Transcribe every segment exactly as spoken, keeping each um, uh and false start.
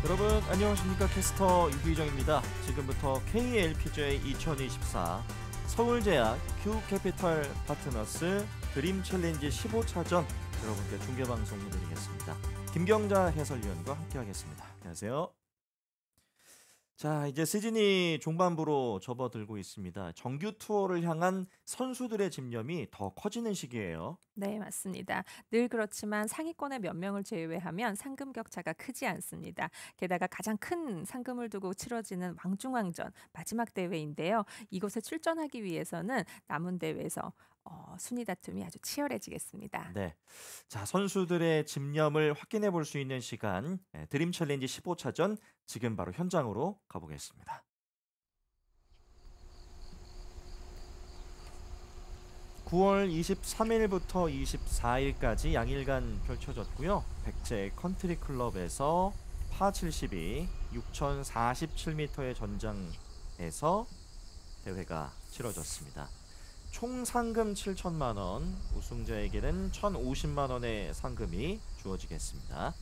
여러분 안녕하십니까. 캐스터 유기정입니다. 지금부터 케이엘피지에이 이천이십사 서울제약 큐캐피털 파트너스 드림 챌린지 십오 차전 여러분께 중계방송 해드리겠습니다. 김경자 해설위원과 함께하겠습니다. 안녕하세요. 자, 이제 시즌이 종반부로 접어들고 있습니다. 정규 투어를 향한 선수들의 집념이 더 커지는 시기예요. 네, 맞습니다. 늘 그렇지만 상위권의 몇 명을 제외하면 상금 격차가 크지 않습니다. 게다가 가장 큰 상금을 두고 치러지는 왕중왕전 마지막 대회인데요. 이곳에 출전하기 위해서는 남은 대회에서 어, 순위 다툼이 아주 치열해지겠습니다. 네. 자, 선수들의 집념을 확인해 볼 수 있는 시간, 예, 드림 챌린지 십오 차전 지금 바로 현장으로 가보겠습니다. 구월 이십삼일부터 이십사일까지 양일간 펼쳐졌고요. 백제 컨트리 클럽에서 파 칠십이, 육천사십칠 미터의 전장에서 대회가 치러졌습니다. 총 상금 칠천만 원, 우승자에게는 천오십만 원의 상금이 주어지겠습니다.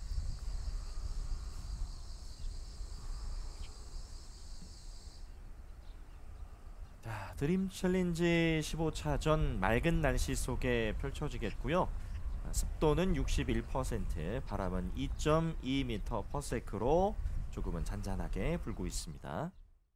자, 드림 챌린지 십오 차전 맑은 날씨 속에 펼쳐지겠고요. 습도는 육십일 퍼센트, 바람은 이 점 이 미터 퍼 세크로 조금은 잔잔하게 불고 있습니다.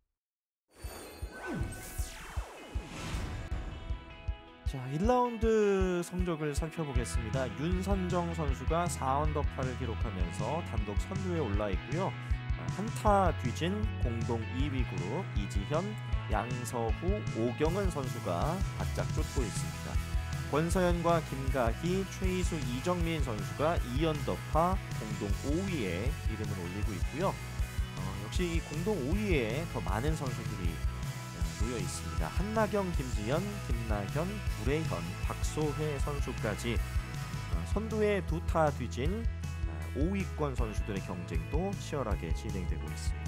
자, 일 라운드 성적을 살펴보겠습니다. 윤선정 선수가 사 언더파를 기록하면서 단독 선두에 올라 있고요. 한타 뒤진 공동 이 위 그룹 이지현, 양서후, 오경은 선수가 바짝 쫓고 있습니다. 권서연과 김가희, 최희수, 이정민 선수가 이 언더파 공동 오 위에 이름을 올리고 있고요. 어, 역시 이 공동 오 위에 더 많은 선수들이 놓여 있습니다. 한나경, 김지연, 김나현, 구례현, 박소혜 선수까지 어, 선두에 두 타 뒤진 어, 오 위권 선수들의 경쟁도 치열하게 진행되고 있습니다.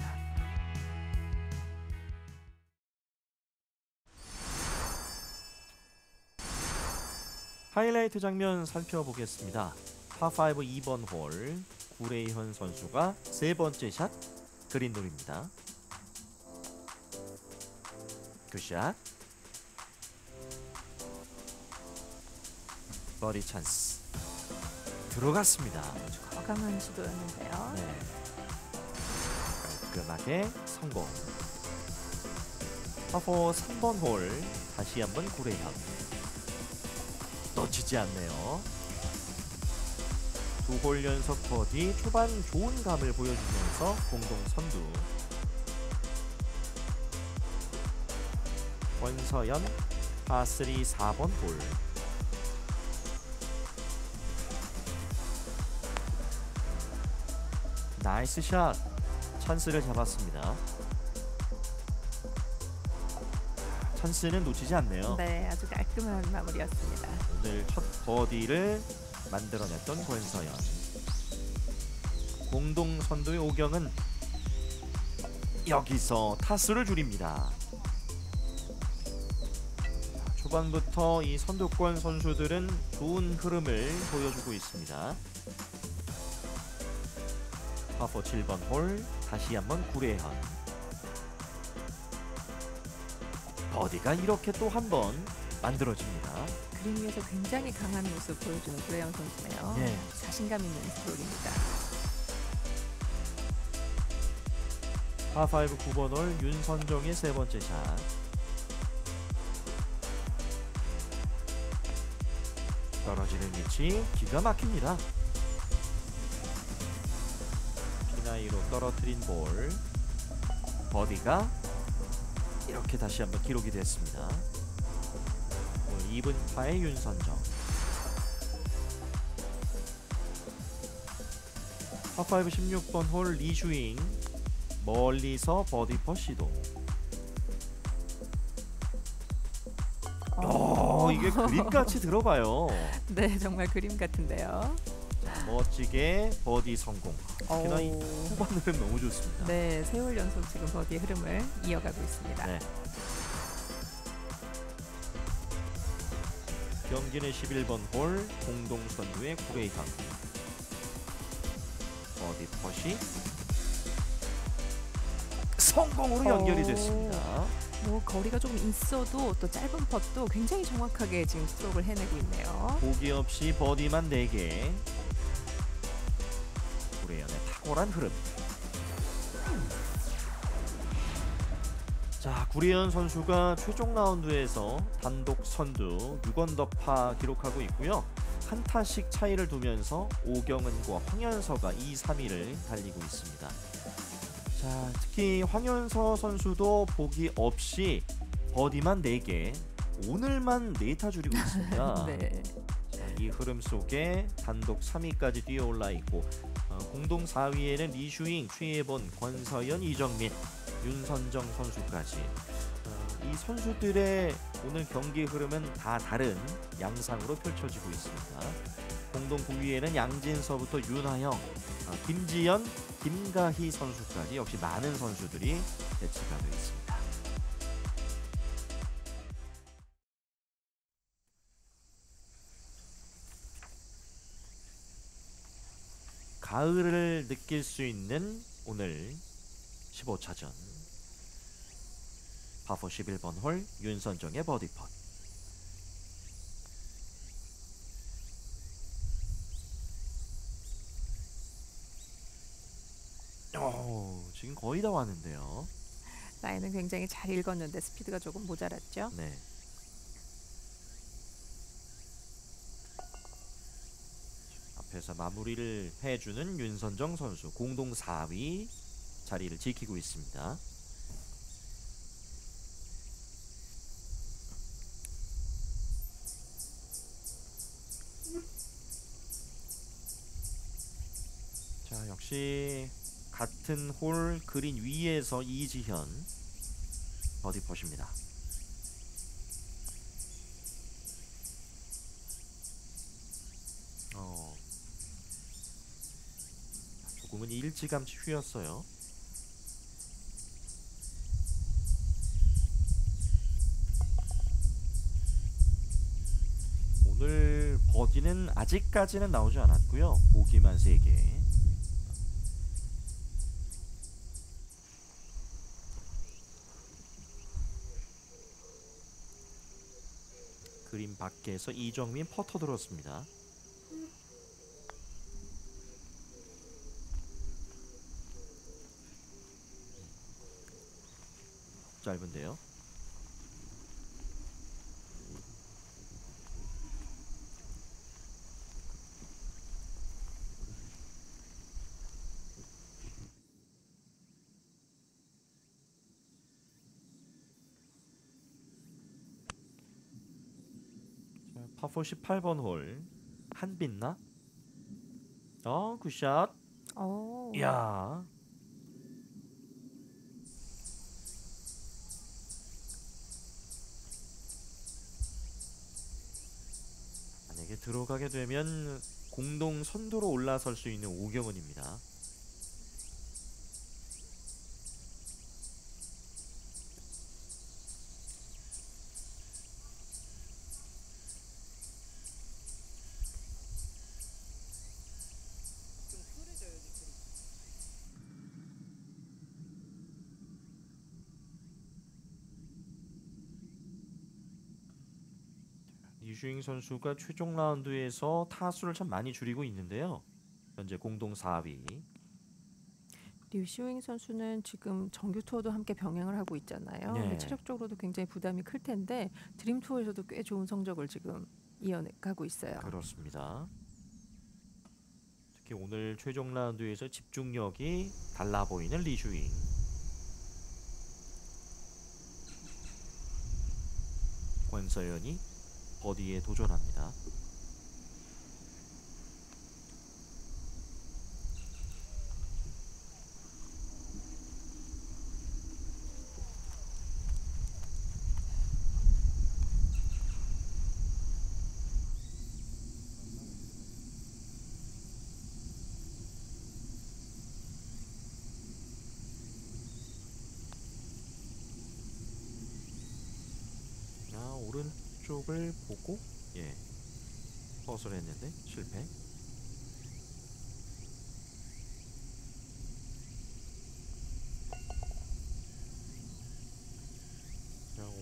하이라이트 장면 살펴보겠습니다. 파오 이 번 홀, 구례현 선수가 세 번째 샷 그린 놀입니다. 굿샷. 버디 찬스 들어갔습니다. 아주 과감한 시도였는데요. 네. 깔끔하게 성공. 파오 삼 번 홀, 다시 한번 구례현 놓치지 않네요. 두 홀 연속 버디, 초반 좋은 감을 보여주면서 공동 선두. 권서연 파쓰리 사 번 홀. 나이스 샷. 찬스를 잡았습니다. 찬스는 놓치지 않네요. 네, 아주 깔끔한 마무리였습니다. 오늘 첫 버디를 만들어냈던 권서연. 공동 선두의 오경은 여기서 타수를 줄입니다. 초반부터 이 선두권 선수들은 좋은 흐름을 보여주고 있습니다. 파포 칠 번 홀, 다시 한번 구례현. 버디가 이렇게 또 한 번 만들어집니다. 그림 위에서 굉장히 강한 모습 보여주는 구례현 선수네요. 네. 자신감 있는 스트로크입니다. 파오 구 번 홀, 윤선정의 세 번째 샷. 떨어지는 위치 기가 막힙니다. 피나이로 떨어뜨린 볼. 버디가 이렇게 다시 한번 기록이 됐습니다. 오늘 이 분파의 윤선정. 파오 십육 번 홀, 리슈잉 멀리서 버디 퍼 시도. 어, 이게 그림같이 들어가요. 네, 정말 그림 같은데요. 자, 멋지게 버디 성공. 특히나 이 오. 후반 흐름 너무 좋습니다. 네, 세 홀 연속 지금 버디의 흐름을 이어가고 있습니다. 네. 경기는 십일 번 홀, 공동 선두의 구례현. 버디 퍼시 성공으로 연결이 됐습니다. 뭐 거리가 조금 있어도 또 짧은 펫도 굉장히 정확하게 지금 스트로크를 해내고 있네요. 보기 없이 버디만 네 개. 구레연의 탁월한 흐름. 자, 구레연 선수가 최종 라운드에서 단독 선두 육 언더파 기록하고 있고요. 한 타씩 차이를 두면서 오경은과 황현서가 이, 삼 위를 달리고 있습니다. 자, 특히 황현서 선수도 보기 없이 버디만 네 개, 오늘만 네 타 줄이고 있습니다. 네. 자, 이 흐름 속에 단독 삼 위까지 뛰어올라 있고 어, 공동 사 위에는 리슈잉, 최예본, 권서연, 이정민, 윤선정 선수까지. 어, 이 선수들의 오늘 경기 흐름은 다 다른 양상으로 펼쳐지고 있습니다. 공동 구 위에는 양진서부터 윤하영, 어, 김지연, 김가희 선수까지 역시 많은 선수들이 배치가 되어 있습니다. 가을을 느낄 수 있는 오늘 십오 차전 파포 십일 번 홀 윤선정의 버디 펫. 오, 지금 거의 다 왔는데요. 라인은 굉장히 잘 읽었는데 스피드가 조금 모자랐죠. 네. 앞에서 마무리를 해주는 윤선정 선수 공동 사 위 자리를 지키고 있습니다. 자, 역시 같은 홀 그린 위에서 이지현 버디 펫입니다. 어, 조금은 일찌감치 휘었어요. 오늘 버디는 아직까지는 나오지 않았고요. 보기만 세 개. 그림 밖에서 이정민 퍼터 들었습니다. 짧은데요. 파포 십팔 번 홀 한빛나. 어, 굿샷. 오. 이야. 만약에 들어가게 되면 공동 선두로 올라설 수 있는 오경은입니다. 이주잉 선수가 최종 라운드에서 타수를 참 많이 줄이고 있는데요. 현재 공동 사 위. 류시잉 선수는 지금 정규 투어도 함께 병행을 하고 있잖아요. 네. 근데 체력적으로도 굉장히 부담이 클 텐데 드림 투어에서도 꽤 좋은 성적을 지금 이어가고 있어요. 그렇습니다. 특히 오늘 최종 라운드에서 집중력이 달라 보이는 리주잉. 권서연이 버디에 도전합니다. 아, 오른쪽을 보고 예 헛을 했는데 실패.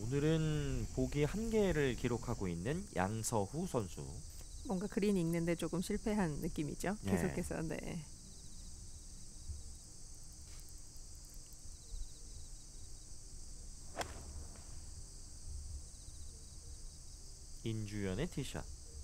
오늘은 보기 한 개를 기록하고 있는 양서후 선수. 뭔가 그린 읽는데 조금 실패한 느낌이죠. 네. 계속해서 네. 인주연의 티샷.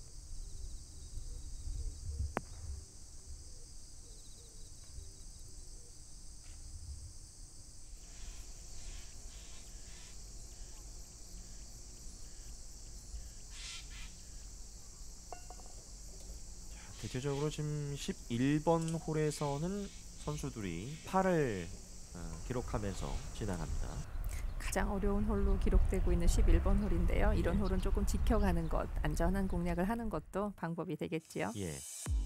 대체적으로 지금 십일 번 홀에서는 선수들이 팔을 어, 기록하면서 지나갑니다. 가장 어려운 홀로 기록되고 있는 십일 번 홀인데요. 이런 예. 홀은 조금 지켜가는 것, 안전한 공략을 하는 것도 방법이 되겠지요. 예.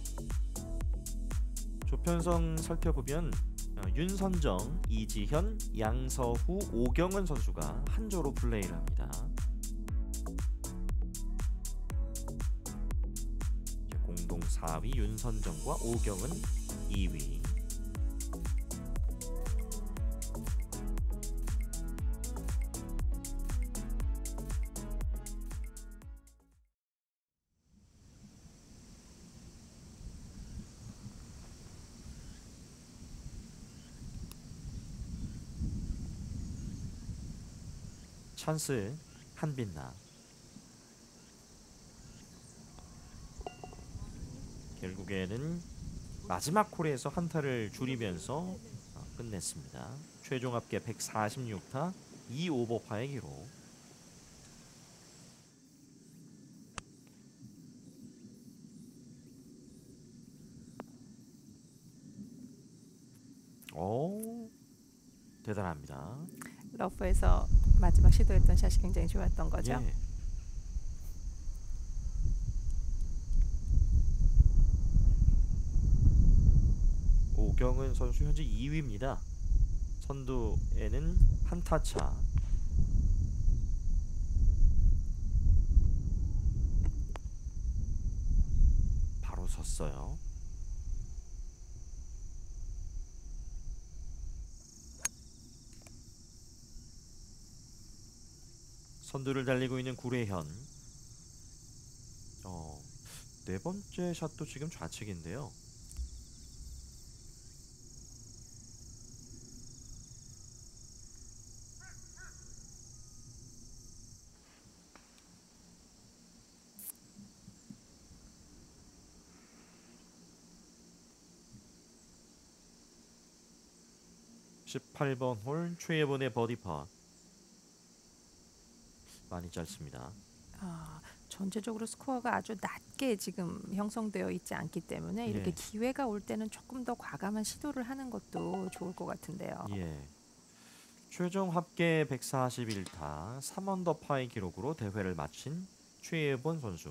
조편성 살펴보면 어, 윤선정, 이지현, 양서후, 오경은 선수가 한 조로 플레이를 합니다. 이제 공동 사 위 윤선정과 오경은 이 위. 찬스 한빛나. 결국에는 마지막 홀에서 한타를 줄이면서 어, 끝냈습니다. 최종 합계 백사십육 타 이 오버파의 기록. 오, 대단합니다. 러프에서 마지막 시도했던 샷이 굉장히 좋았던 거죠. 예. 오경은 선수 현재 이 위입니다. 선두에는 한타 차. 바로 섰어요. 선두를 달리고 있는 구례현. 어, 네 번째 샷도 지금 좌측인데요. 십팔 번 홀 최예본의 버디파. 많이 짧습니다. 아, 전체적으로 스코어가 아주 낮게 지금 형성되어 있지 않기 때문에 이렇게 예. 기회가 올 때는 조금 더 과감한 시도를 하는 것도 좋을 것 같은데요. 예. 최종 합계 백사십일 타 삼 언더파의 기록으로 대회를 마친 최예본 선수.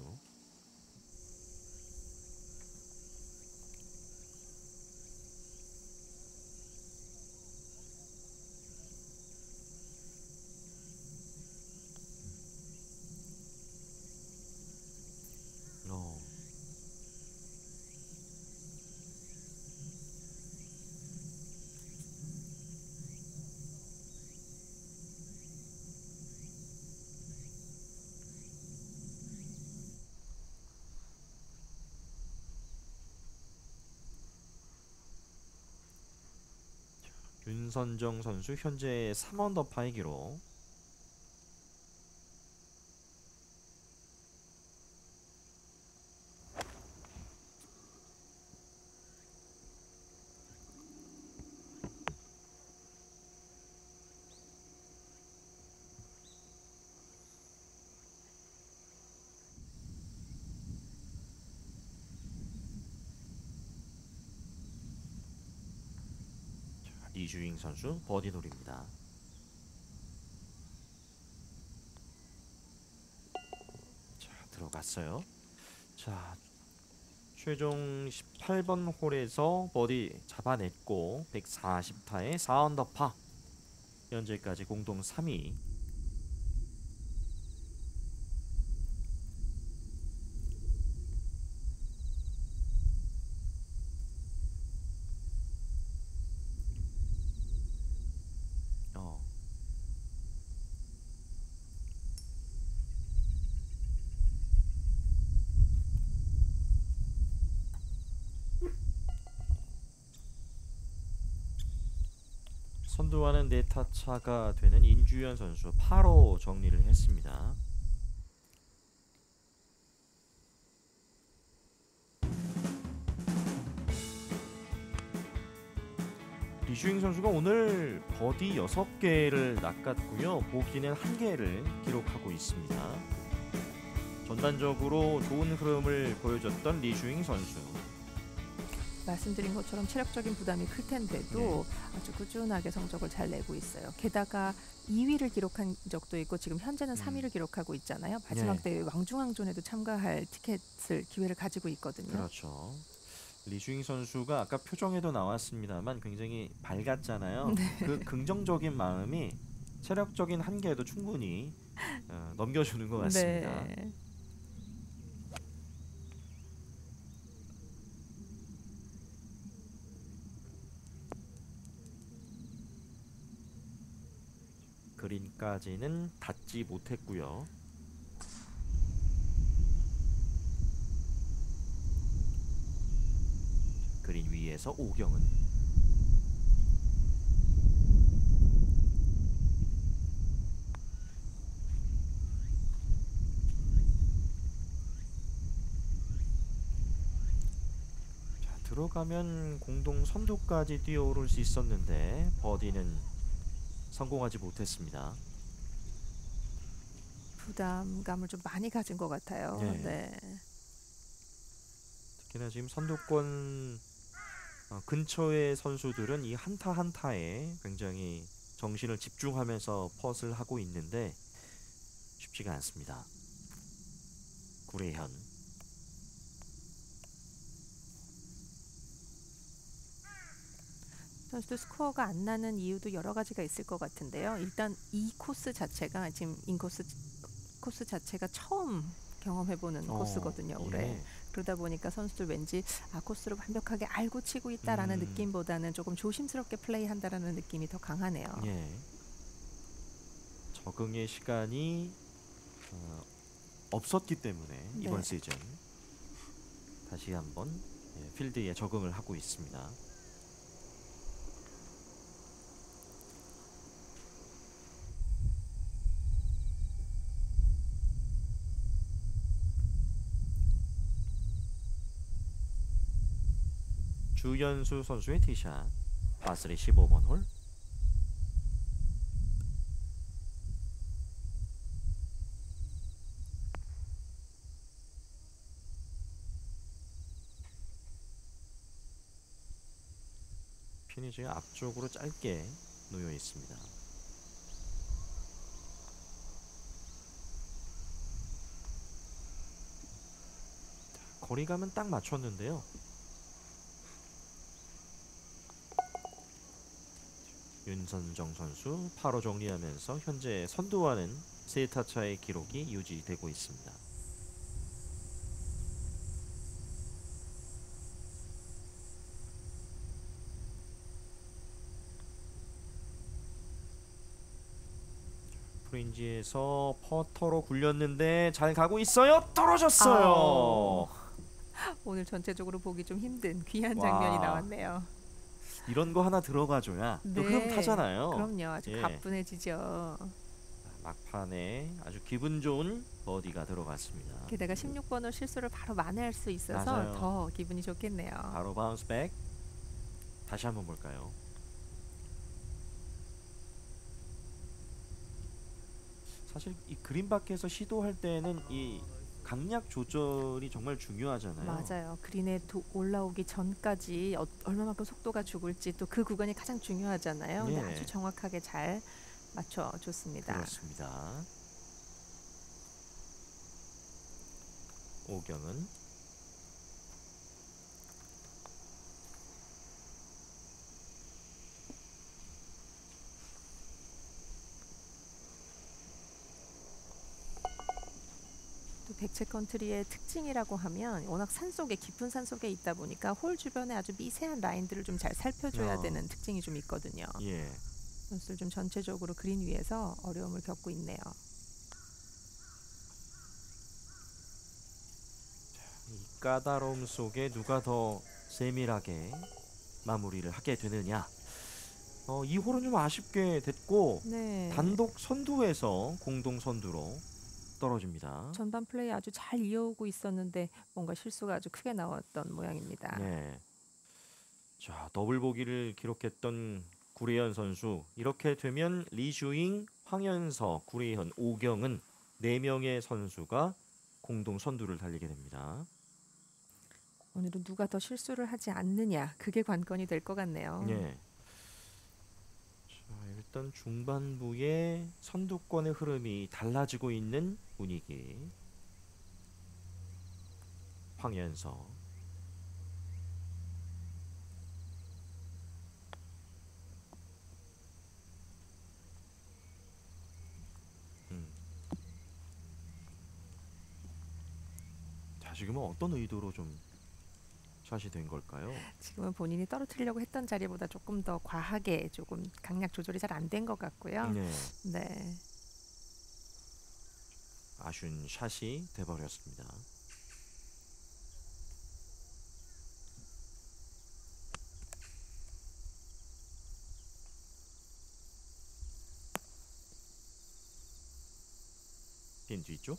어. 윤선정 선수 현재 삼 언더파의 기록. 이주잉 선수 버디 노립니다. 자, 들어갔어요. 자, 최종 십팔 번 홀에서 버디 잡아냈고 백사십 타에 사 언더파. 현재까지 공동 삼 위. 어. 선두와는 네 타 차가 되는 인주현 선수 팔 호 정리를 했습니다. 리슈잉 선수가 오늘 버디 여섯 개를 낚았고요. 보기는 한 개를 기록하고 있습니다. 전반적으로 좋은 흐름을 보여줬던 리슈잉 선수. 말씀드린 것처럼 체력적인 부담이 클 텐데도 네. 아주 꾸준하게 성적을 잘 내고 있어요. 게다가 이 위를 기록한 적도 있고 지금 현재는 음. 삼 위를 기록하고 있잖아요. 마지막 네. 대회 왕중왕전에도 참가할 티켓을 기회를 가지고 있거든요. 그렇죠. 리슈잉 선수가 아까 표정에도 나왔습니다만 굉장히 밝았잖아요. 네. 그 긍정적인 마음이 체력적인 한계에도 충분히 어, 넘겨주는 것 같습니다. 네. 그린까지는 닿지 못했고요. 그린 위에서 오경은 자, 들어가면 공동 선두까지 뛰어오를 수 있었는데 버디는 성공하지 못했습니다. 부담감을 좀 많이 가진 것 같아요. 네. 네. 특히나 지금 선두권 어, 근처의 선수들은 이 한타 한타에 굉장히 정신을 집중하면서 펫을 하고 있는데 쉽지가 않습니다. 구례현 선수들 스코어가 안 나는 이유도 여러 가지가 있을 것 같은데요. 일단 이 코스 자체가 지금 인코스 코스 자체가 처음 경험해보는 어, 코스거든요. 올해. 예. 그러다 보니까 선수들 왠지 아 코스를 완벽하게 알고 치고 있다라는 음. 느낌보다는 조금 조심스럽게 플레이한다라는 느낌이 더 강하네요. 예. 적응의 시간이 어, 없었기 때문에 이번 네. 시즌 다시 한번 예, 필드에 적응을 하고 있습니다. 주연수 선수의 티샷 파쓰리 십오 번 홀. 핀이 지금 앞쪽으로 짧게 놓여 있습니다. 자, 거리감은 딱 맞췄는데요. 윤선정 선수 팔 호 정리하면서 현재 선두와는 세 타 차의 기록이 유지되고 있습니다. 프린지에서 퍼터로 굴렸는데 잘 가고 있어요. 떨어졌어요. 아우. 오늘 전체적으로 보기 좀 힘든 귀한 장면이 와. 나왔네요. 이런 거 하나 들어가줘야 또 흐름 타잖아요. 그럼요. 아주 예. 가뿐해지죠. 막판에 아주 기분 좋은 버디가 들어갔습니다. 게다가 십육 번 홀 실수를 바로 만회할 수 있어서 맞아요. 더 기분이 좋겠네요. 바로 바운스백. 다시 한번 볼까요? 사실 이 그린 밖에서 시도할 때는 이 강약 조절이 정말 중요하잖아요. 맞아요. 그린에 도, 올라오기 전까지 어, 얼마만큼 속도가 죽을지 또 그 구간이 가장 중요하잖아요. 근데 예. 아주 정확하게 잘 맞춰줬습니다. 그렇습니다. 오경은 또 백채컨트리의 특징이라고 하면 워낙 산속에 깊은 산속에 있다 보니까 홀 주변에 아주 미세한 라인들을 좀 잘 살펴줘야 어. 되는 특징이 좀 있거든요. 예. 선수들 좀 전체적으로 그린 위에서 어려움을 겪고 있네요. 이 까다로움 속에 누가 더 세밀하게 마무리를 하게 되느냐. 어, 이 홀은 좀 아쉽게 됐고 네. 단독 선두에서 공동 선두로 떨어집니다. 전반 플레이 아주 잘 이어오고 있었는데 뭔가 실수가 아주 크게 나왔던 모양입니다. 네. 자, 더블 보기를 기록했던 구례현 선수. 이렇게 되면 리슈잉, 황현서, 구례현, 오경은 네 명의 선수가 공동 선두를 달리게 됩니다. 오늘은 누가 더 실수를 하지 않느냐 그게 관건이 될 것 같네요. 네. 자, 일단 중반부에 선두권의 흐름이 달라지고 있는 분위기. 황현서. 음. 자, 지금은 어떤 의도로 좀 샷이 된 걸까요? 지금은 본인이 떨어뜨리려고 했던 자리보다 조금 더 과하게 조금 강약 조절이 잘 안 된 것 같고요. 네. 네. 아쉬운 샷이 돼버렸습니다. 핀 뒤쪽.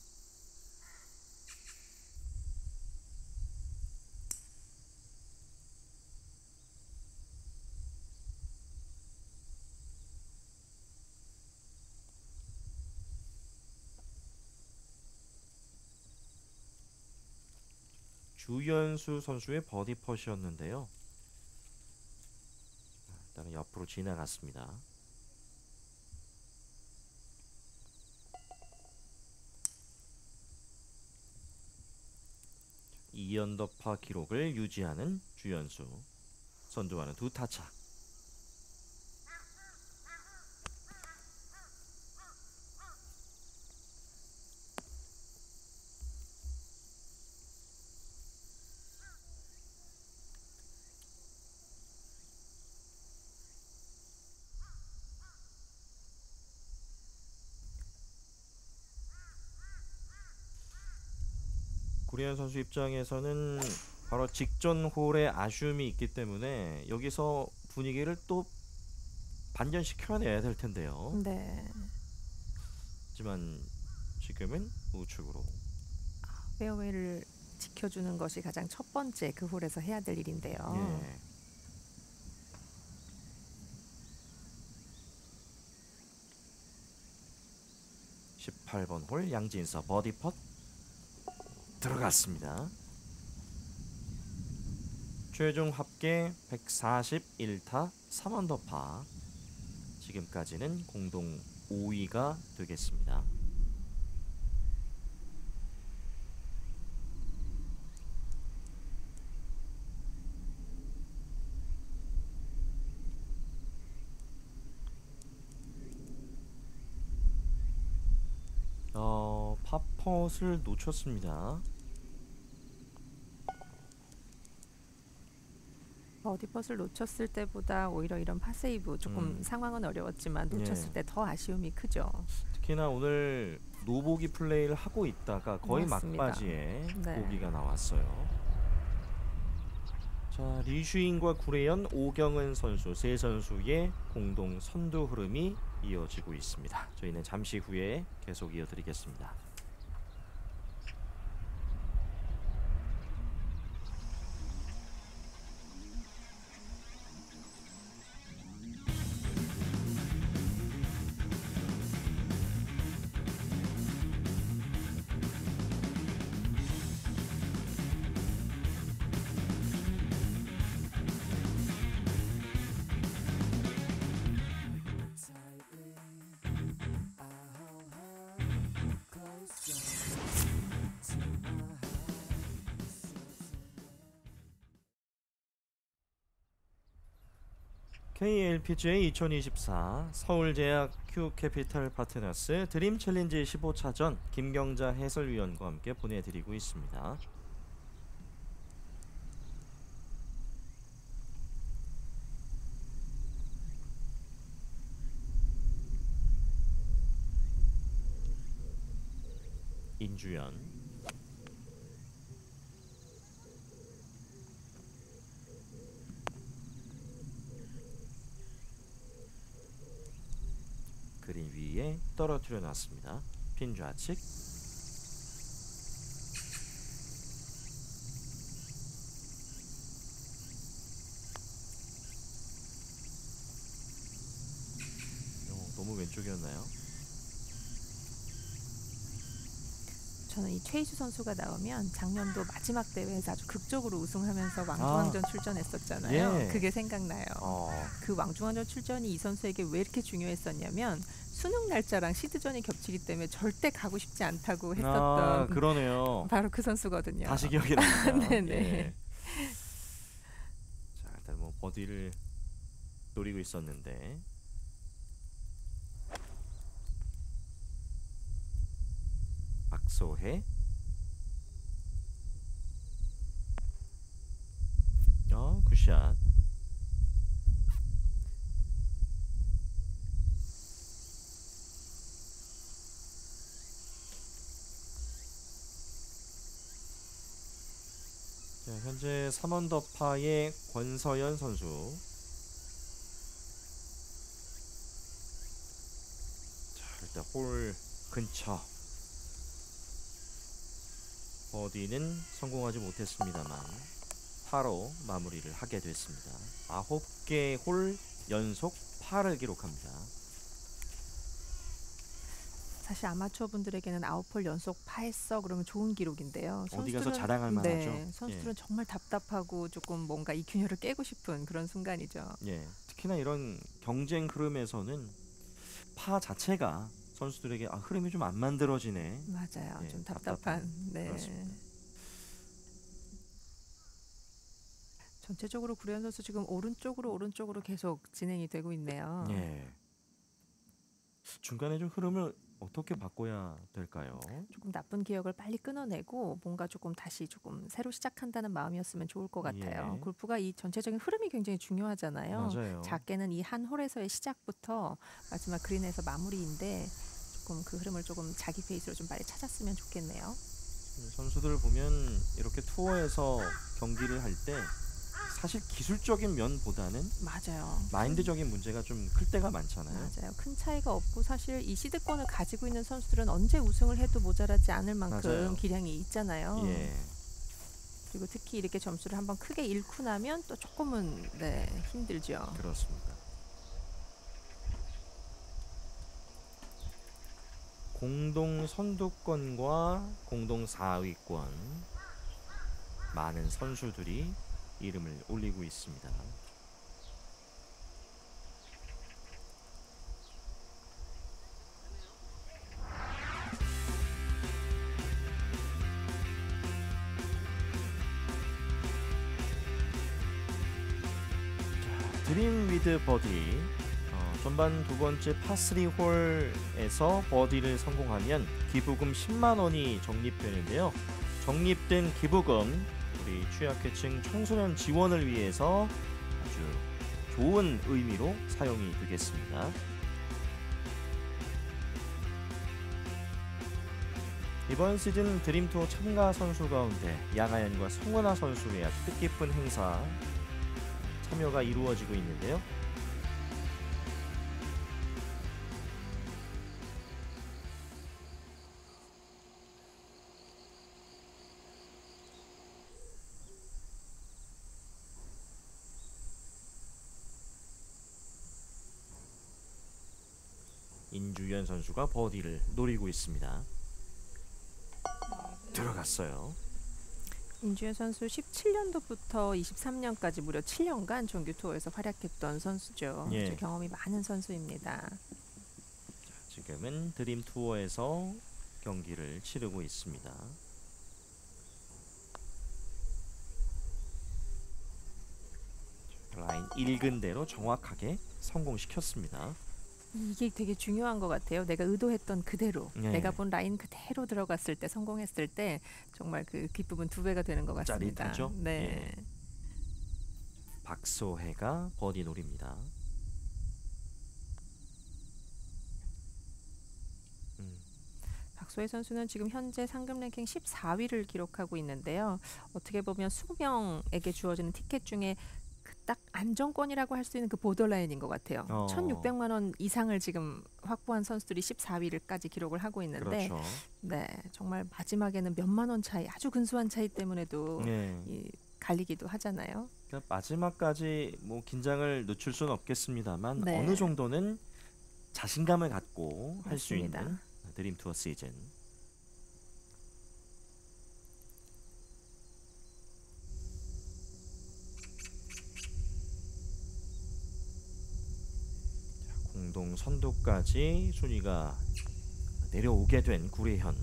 주연수 선수의 버디 퍼시였는데요. 일단은 옆으로 지나갔습니다. 이 언더파 기록을 유지하는 주연수. 선두와는 두 타차. 구리현 선수 입장에서는 바로 직전 홀에 아쉬움이 있기 때문에 여기서 분위기를 또 반전시켜내야 될 텐데요. 네. 하지만 지금은 우측으로. 페어웨이를 지켜주는 것이 가장 첫 번째 그 홀에서 해야 될 일인데요. 예. 십팔 번 홀 양진서 버디 펫 들어갔습니다. 최종 합계 백사십일 타 삼 언더파. 지금까지는 공동 오 위가 되겠습니다. 어, 팝펫을 놓쳤습니다. 버디펫을 놓쳤을 때보다 오히려 이런 파세이브 조금 음. 상황은 어려웠지만 놓쳤을 예. 때 더 아쉬움이 크죠. 특히나 오늘 노보기 플레이를 하고 있다가 거의 맞습니다. 막바지에 네. 보기가 나왔어요. 자, 리슈인과 구례현, 오경은 선수 세 선수의 공동 선두 흐름이 이어지고 있습니다. 저희는 잠시 후에 계속 이어드리겠습니다. 케이엘피지에이 이천이십사 서울제약 큐캐피탈 파트너스 드림 챌린지 십오 차전 김경자 해설위원과 함께 보내드리고 있습니다. 인주연. 떨어뜨려 놨습니다. 핀 좌측. 어, 너무 왼쪽이었나요? 저는 이 최희주 선수가 나오면 작년도 마지막 대회에서 아주 극적으로 우승하면서 왕중왕전 아. 출전했었잖아요. 예. 그게 생각나요. 어, 그 왕중왕전 출전이 이 선수에게 왜 이렇게 중요했었냐면 수능 날짜랑 시드전이 겹치기 때문에 절대 가고 싶지 않다고 아, 했었던 그러네요. 바로 그 선수거든요. 다시 기억이 납니다. 네네. 예. 자, 일단 뭐 버디를 노리고 있었는데 박소혜. 어, 굿샷. 자, 현재 삼 언더파의 권서연 선수. 자, 일단 홀 근처 버디는 성공하지 못했습니다만 파로 마무리를 하게 됐습니다. 아홉 개 홀 연속 파를 기록합니다. 사실 아마추어 분들에게는 아홉 홀 연속 파했어 그러면 좋은 기록인데요. 어디 가서 선수들은- 자랑할 네, 만하죠. 선수들은 정말 답답하고 조금 뭔가 이 균열을 깨고 싶은 그런 순간이죠. 예, 특히나 이런 경쟁 흐름에서는 파 자체가 선수들에게 아, 흐름이 좀 안 만들어지네. 맞아요. 예, 좀 답답한. 답답한. 네. 그렇습니다. 전체적으로 구례현 선수 지금 오른쪽으로 오른쪽으로 계속 진행이 되고 있네요. 예. 중간에 좀 흐름을 어떻게 바꿔야 될까요? 조금 나쁜 기억을 빨리 끊어내고 뭔가 조금 다시 조금 새로 시작한다는 마음이었으면 좋을 것 같아요. 예. 골프가 이 전체적인 흐름이 굉장히 중요하잖아요. 맞아요. 작게는 이 한 홀에서의 시작부터 마지막 그린에서 마무리인데 조금 그 흐름을 조금 자기 페이스로 좀 빨리 찾았으면 좋겠네요. 선수들을 보면 이렇게 투어에서 경기를 할 때 사실 기술적인 면보다는 맞아요. 마인드적인 문제가 좀 클 때가 많잖아요. 맞아요. 큰 차이가 없고 사실 이 시드권을 가지고 있는 선수들은 언제 우승을 해도 모자라지 않을 만큼 맞아요. 기량이 있잖아요. 예. 그리고 특히 이렇게 점수를 한번 크게 잃고 나면 또 조금은 네, 힘들죠. 그렇습니다. 공동 선두권과 공동 사 위권 많은 선수들이 이름을 올리고 있습니다. 자, 드림 위드 버디. 어, 전반 두 번째 파쓰리 홀에서 버디를 성공하면 기부금 십만 원이 적립되는데요. 적립된 기부금 우리 취약계층 청소년 지원을 위해서 아주 좋은 의미로 사용이 되겠습니다. 이번 시즌 드림투어 참가 선수 가운데 양하연과 송은아 선수의 아주 뜻깊은 행사 참여가 이루어지고 있는데요. 인주연 선수가 버디를 노리고 있습니다. 들어갔어요. 인주현 선수 십칠 년도부터 이십삼 년까지 무려 칠 년간 정규 투어에서 활약했던 선수죠. 예. 아주 경험이 많은 선수입니다. 지금은 드림 투어에서 경기를 치르고 있습니다. 라인 읽은 대로 정확하게 성공시켰습니다. 이게 되게 중요한 것 같아요. 내가 의도했던 그대로, 네. 내가 본 라인 그대로 들어갔을 때, 성공했을 때 정말 그 기쁨은 두 배가 되는 것 같습니다. 짜릿하죠? 네. 예. 박소혜가 버디 노립니다. 음, 박소혜 선수는 지금 현재 상금 랭킹 십사 위를 기록하고 있는데요. 어떻게 보면 이십 명에게 주어지는 티켓 중에 그 딱 안정권이라고 할 수 있는 그 보더라인인 것 같아요. 어. 천육백만 원 이상을 지금 확보한 선수들이 십사 위를까지 기록을 하고 있는데 그렇죠. 네, 정말 마지막에는 몇만 원 차이, 아주 근소한 차이 때문에도 네. 이, 갈리기도 하잖아요. 그러니까 마지막까지 뭐 긴장을 늦출 수는 없겠습니다만 네. 어느 정도는 자신감을 갖고 할 수 맞습니다. 있는 드림 투어 시즌. 자, 공동 선두까지 순위가 내려오게 된 구례현.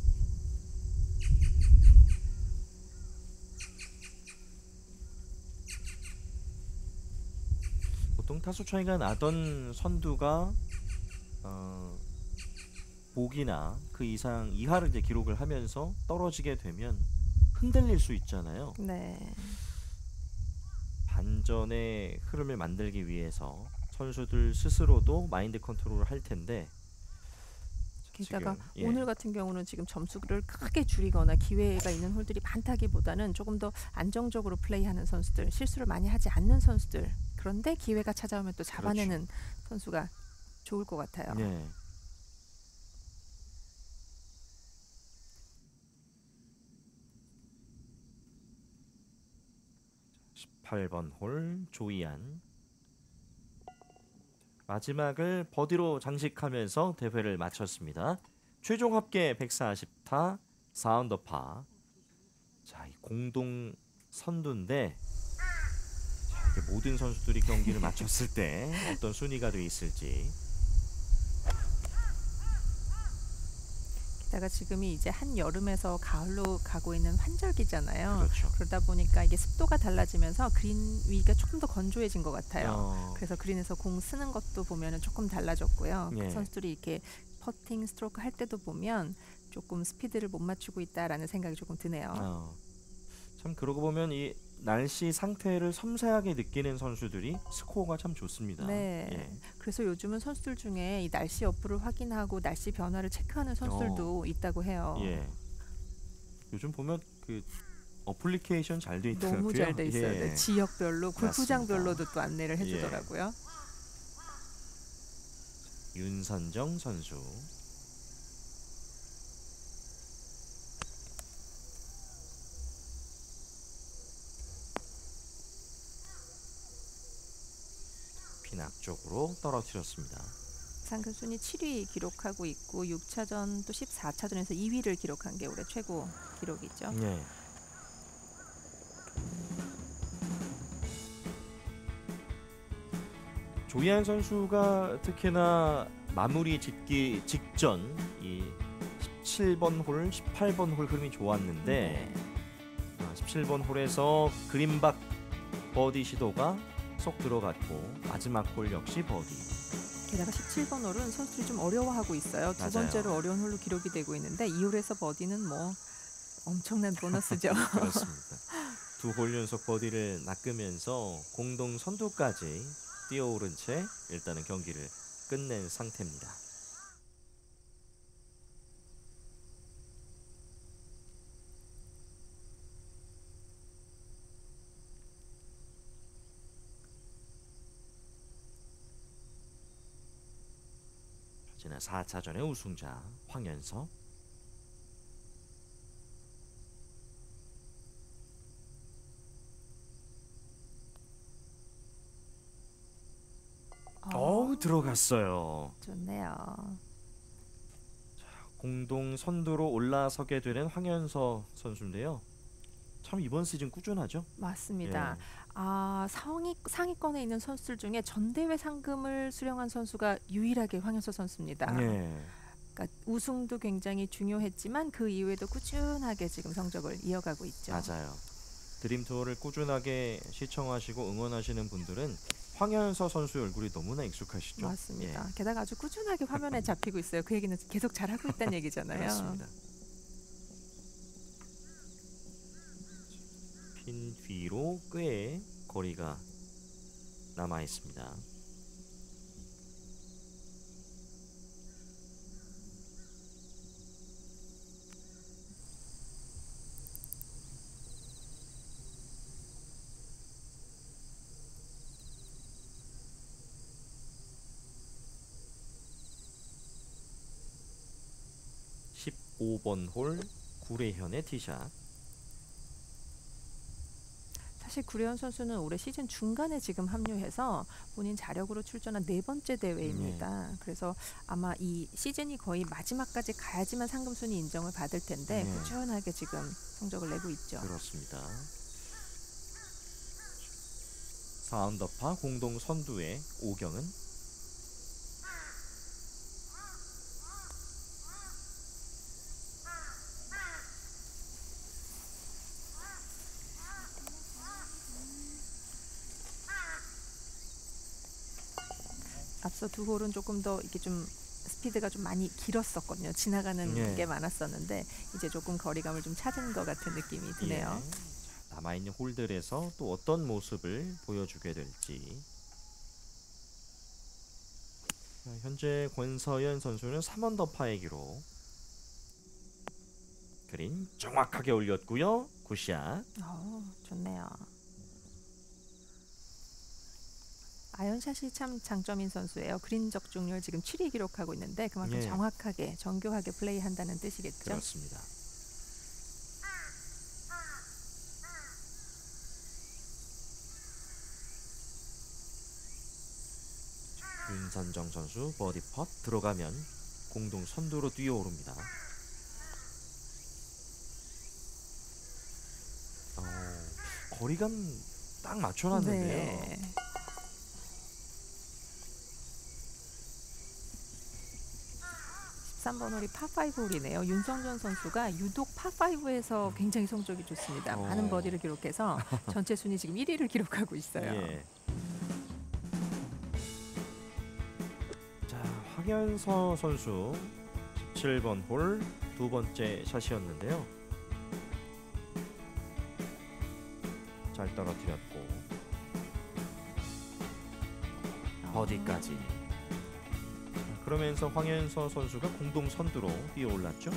보통 타수 차이가 나던 선두가 어, 복이나 그 이상 이하를 이제 기록을 하면서 떨어지게 되면 흔들릴 수 있잖아요. 네. 반전의 흐름을 만들기 위해서 선수들 스스로도 마인드 컨트롤을 할 텐데 게다가 지금, 예. 오늘 같은 경우는 지금 점수를 크게 줄이거나 기회가 있는 홀들이 많다기보다는 조금 더 안정적으로 플레이하는 선수들, 실수를 많이 하지 않는 선수들. 그런데 기회가 찾아오면 또 잡아내는 선수가 좋을 것 같아요. 네. 십팔 번 홀 조이안 마지막을 버디로 장식하면서 대회를 마쳤습니다. 최종 합계 백사십 타 사 언더파. 자, 이 공동 선두인데 자, 이게 모든 선수들이 경기를 마쳤을 때 어떤 순위가 돼 있을지. 게다가 지금이 이제 한 여름에서 가을로 가고 있는 환절기잖아요. 그렇죠. 그러다 보니까 이게 습도가 달라지면서 그린 위가 조금 더 건조해진 것 같아요. 어, 그래서 그린에서 공 쓰는 것도 보면은 조금 달라졌고요. 예. 그 선수들이 이렇게 퍼팅 스트로크 할 때도 보면 조금 스피드를 못 맞추고 있다라는 생각이 조금 드네요. 어. 참 그러고 보면 이 날씨 상태를 섬세하게 느끼는 선수들이 스코어가 참 좋습니다. 네. 예. 그래서 요즘은 선수들 중에 이 날씨 어플을 확인하고 날씨 변화를 체크하는 선수들도 있다고 해요. 예. 요즘 보면 그 어플리케이션 잘 돼 있더라고요. 너무 잘 돼 있어요. 예. 네, 지역별로, 골프장별로도 또 안내를 예. 해주더라고요. 윤선정 선수. 핀 앞쪽으로 떨어뜨렸습니다. 상금 순위 칠 위 기록하고 있고 육 차전 또 십사 차전에서 이 위를 기록한 게 올해 최고 기록이죠. 네. 조이안 선수가 특히나 마무리 짓기 직전 이 십칠 번 홀, 십팔 번 홀 흐름이 좋았는데 네. 아, 십칠 번 홀에서 그린박 버디 시도가 쏙 들어갔고 마지막 홀 역시 버디. 게다가 십칠 번 홀은 선수들이 좀 어려워하고 있어요. 두 맞아요. 번째로 어려운 홀로 기록이 되고 있는데 이 홀에서 버디는 뭐 엄청난 보너스죠. 그렇습니다. 두 홀 연속 버디를 낚으면서 공동 선두까지 뛰어오른 채 일단은 경기를 끝낸 상태입니다. 지난 사 차전의 우승자 황연서. 어우, 들어갔어요. 좋네요. 공동 선두로 올라서게 되는 황연서 선수인데요. 참 이번 시즌 꾸준하죠. 맞습니다. 예. 아, 상위, 상위권에 있는 선수들 중에 전대회 상금을 수령한 선수가 유일하게 황현서 선수입니다. 예. 그러니까 우승도 굉장히 중요했지만 그 이후에도 꾸준하게 지금 성적을 이어가고 있죠. 맞아요. 드림 투어를 꾸준하게 시청하시고 응원하시는 분들은 황현서 선수의 얼굴이 너무나 익숙하시죠. 맞습니다. 예. 게다가 아주 꾸준하게 화면에 잡히고 있어요. 그 얘기는 계속 잘하고 있다는 얘기잖아요. 그렇습니다. 핀 뒤로 꽤 거리가 남아 있습니다. 오 번 홀 구례현의 티샷. 사실 구례현 선수는 올해 시즌 중간에 지금 합류해서 본인 자력으로 출전한 네 번째 대회입니다. 네. 그래서 아마 이 시즌이 거의 마지막까지 가야지만 상금순위 인정을 받을 텐데 네. 꾸준하게 지금 성적을 내고 있죠. 그렇습니다. 사 언더파 공동 선두의 오경은 앞서 두 홀은 조금 더 이게 좀 스피드가 좀 많이 길었었거든요. 지나가는 예. 게 많았었는데 이제 조금 거리감을 좀 찾은 것 같은 느낌이 드네요. 예. 자, 남아있는 홀들에서 또 어떤 모습을 보여주게 될지. 자, 현재 권서연 선수는 삼 언더파의 기록. 그린 정확하게 올렸고요. 굿샷. 어, 좋네요. 아이언샷이 참 장점인 선수예요. 그린 적중률 지금 칠 위 기록하고 있는데 그만큼 예. 정확하게 정교하게 플레이한다는 뜻이겠죠. 그렇습니다. 윤선정 선수 버디 펫 들어가면 공동 선두로 뛰어오릅니다. 어, 거리감 딱 맞춰놨는데요. 네. 십삼 번 홀이 파오 홀이네요. 윤성전 선수가 유독 파오에서 굉장히 성적이 좋습니다. 어. 많은 버디를 기록해서 전체 순위 지금 일 위를 기록하고 있어요. 예. 자, 황현서 선수 십칠 번 홀 두 번째 샷이었는데요. 잘 떨어뜨렸고 버디까지. 자, 그러면서 황현서 선수가 공동 선두로 뛰어올랐죠.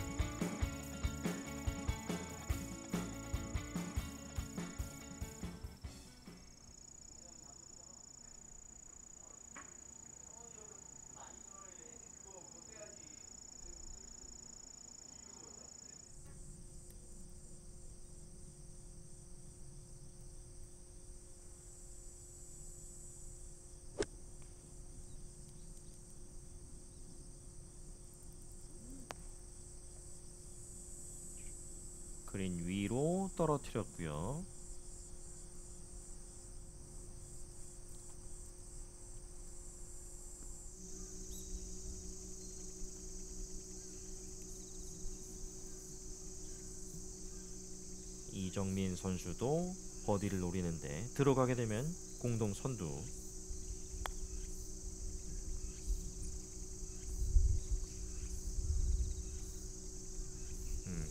그린 위로 떨어뜨렸고요. 이정민 선수도 버디를 노리는데 들어가게 되면 공동 선두. 음.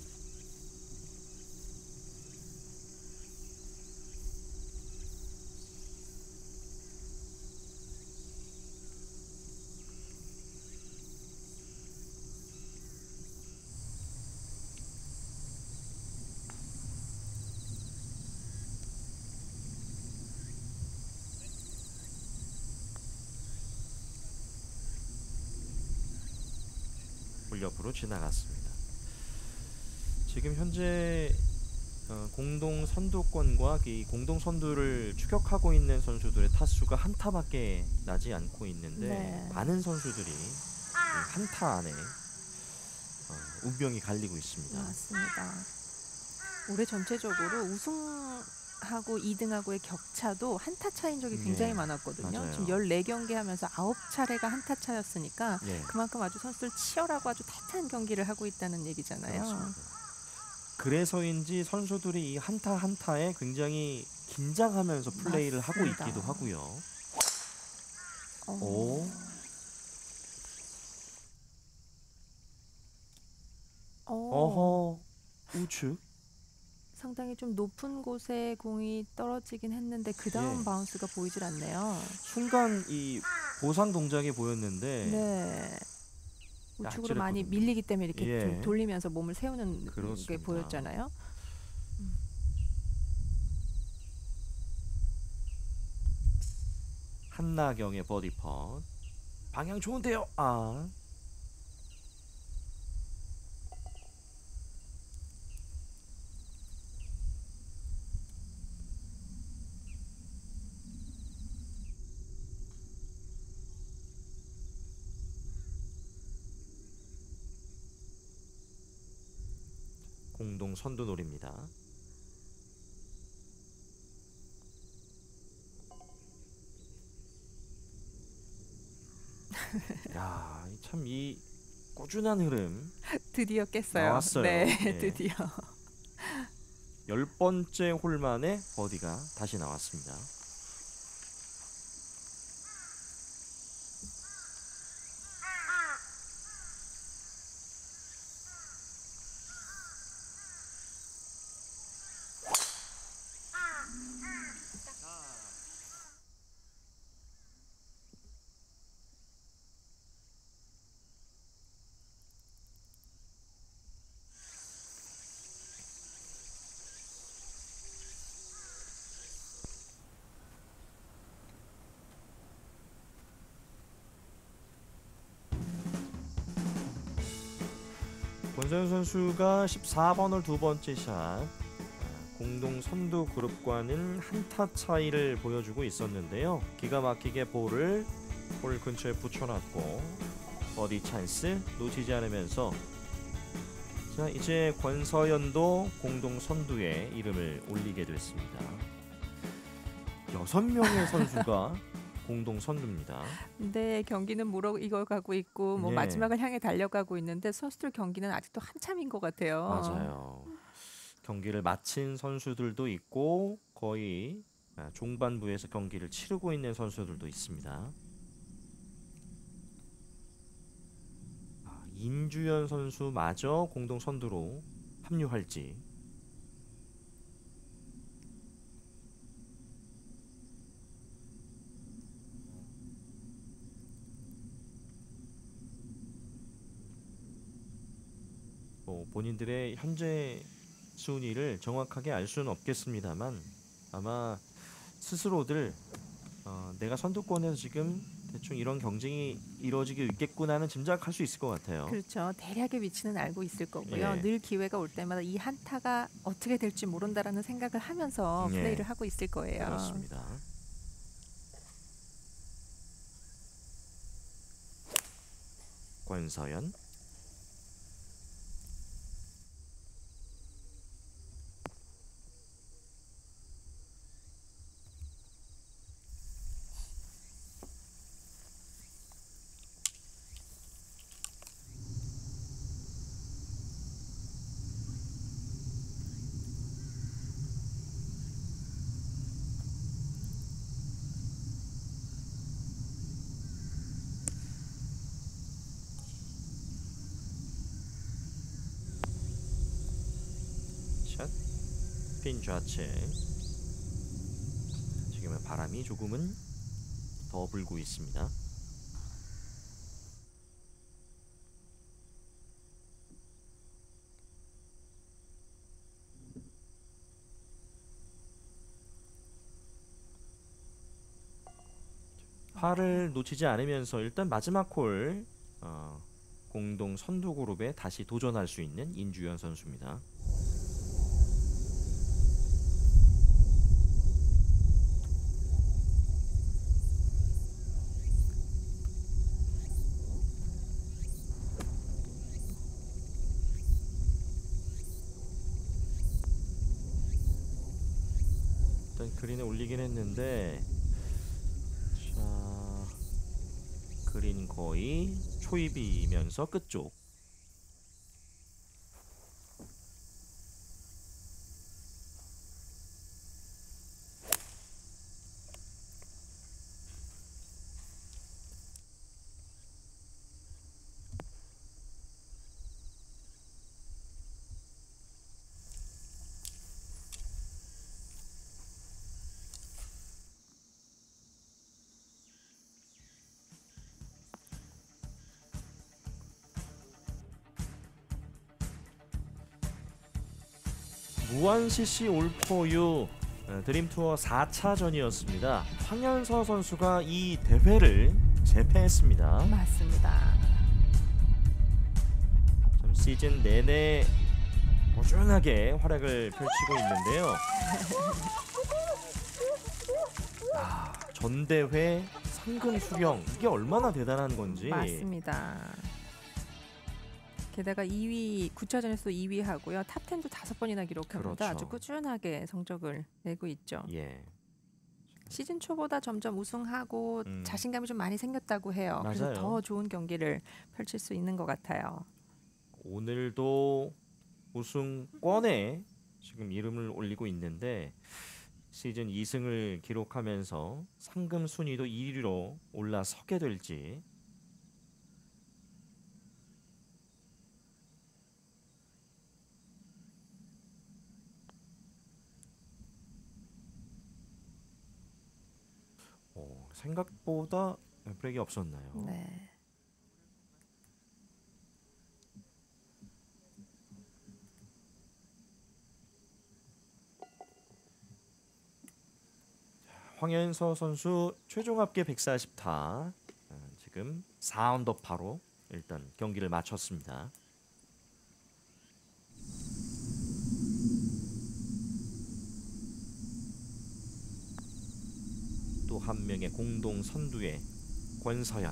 홀옆으로 지나갔습니다. 지금 현재 어, 공동 선두권과 이 공동 선두를 추격하고 있는 선수들의 타수가 한 타밖에 나지 않고 있는데 네. 많은 선수들이 한 타 안에 어, 운명이 갈리고 있습니다. 맞습니다. 올해 전체적으로 우승하고 이 등하고의 격차도 한타 차인 적이 굉장히 네, 많았거든요. 맞아요. 지금 열네 경기 하면서 아홉 차례가 한타 차였으니까 예, 그만큼 아주 선수들 치열하고 아주 타이트한 경기를 하고 있다는 얘기잖아요. 그렇습니다. 그래서인지 선수들이 이 한타 한타에 굉장히 긴장하면서 플레이를 하고 맞습니다. 있기도 하고요. 어, 오, 어, 어허, 우측. 상당히 좀 높은 곳에 공이 떨어지긴 했는데 그 다음 예. 바운스가 보이질 않네요. 순간 이 보상 동작이 보였는데 네. 우측으로 많이 아찔했거든요. 밀리기 때문에 이렇게 예. 좀 돌리면서 몸을 세우는 게 그렇습니다. 보였잖아요. 한나경의 버디 펫. 방향 좋은데요. 아, 공동 선두놀이입니다. 야, 참 이 꾸준한 흐름 드디어 깼어요. 나왔어요. 네, 예. 드디어. 열 번째 홀 만에 버디가 다시 나왔습니다. 권서현 선수가 십사 번을 두 번째 샷, 공동 선두 그룹과는 한타 차이를 보여주고 있었는데요. 기가 막히게 볼을 홀 근처에 붙여놨고 버디 찬스 놓치지 않으면서, 자 이제 권서현도 공동 선두에 이름을 올리게 됐습니다. 여섯 명의 선수가 공동 선두입니다. 네, 경기는 물어 익어가고 있고 뭐 예. 마지막을 향해 달려가고 있는데 선수들 경기는 아직도 한참인 것 같아요. 맞아요. 경기를 마친 선수들도 있고 거의 중반부에서 경기를 치르고 있는 선수들도 있습니다. 아, 임주현 선수마저 공동 선두로 합류할지. 뭐 본인들의 현재 순위를 정확하게 알 수는 없겠습니다만 아마 스스로들 어, 내가 선두권에서 지금 대충 이런 경쟁이 이루어지고 있겠구나는 짐작할 수 있을 것 같아요. 그렇죠. 대략의 위치는 알고 있을 거고요. 예. 늘 기회가 올 때마다 이 한타가 어떻게 될지 모른다라는 생각을 하면서 예. 플레이를 하고 있을 거예요. 그렇습니다. 권서현. 샷. 핀 좌측. 지금은 바람이 조금은 더 불고 있습니다. 팔을 놓치지 않으면서 일단 마지막 홀 어, 공동 선두 그룹에 다시 도전할 수 있는 임주현 선수입니다. 일단 그린에 올리긴 했는데, 자 그린 거의 초입이면서 끝쪽. 무한 씨씨 올포유 드림투어 사 차전이었습니다. 황현서 선수가 이 대회를 제패했습니다. 맞습니다. 참 시즌 내내 꾸준하게 활약을 펼치고 있는데요. 아, 전대회 상금 수령 이게 얼마나 대단한 건지. 맞습니다. 게다가 이 위 구 차전에서도 이 위 하고요. 탑텐도 다섯 번이나 기록합니다. 아주 그렇죠. 꾸준하게 성적을 내고 있죠. 예. 시즌 초보다 점점 우승하고 음. 자신감이 좀 많이 생겼다고 해요. 그래서 맞아요. 더 좋은 경기를 펼칠 수 있는 것 같아요. 오늘도 우승권에 지금 이름을 올리고 있는데 시즌 이 승을 기록하면서 상금 순위도 일 위로 올라서게 될지. 오, 생각보다 브레이크 없었나요? 네. 황현서 선수 최종 합계 백사십 타, 어, 지금 사 언더파로 일단 경기를 마쳤습니다. 또 한 명의 공동 선두의 권서연.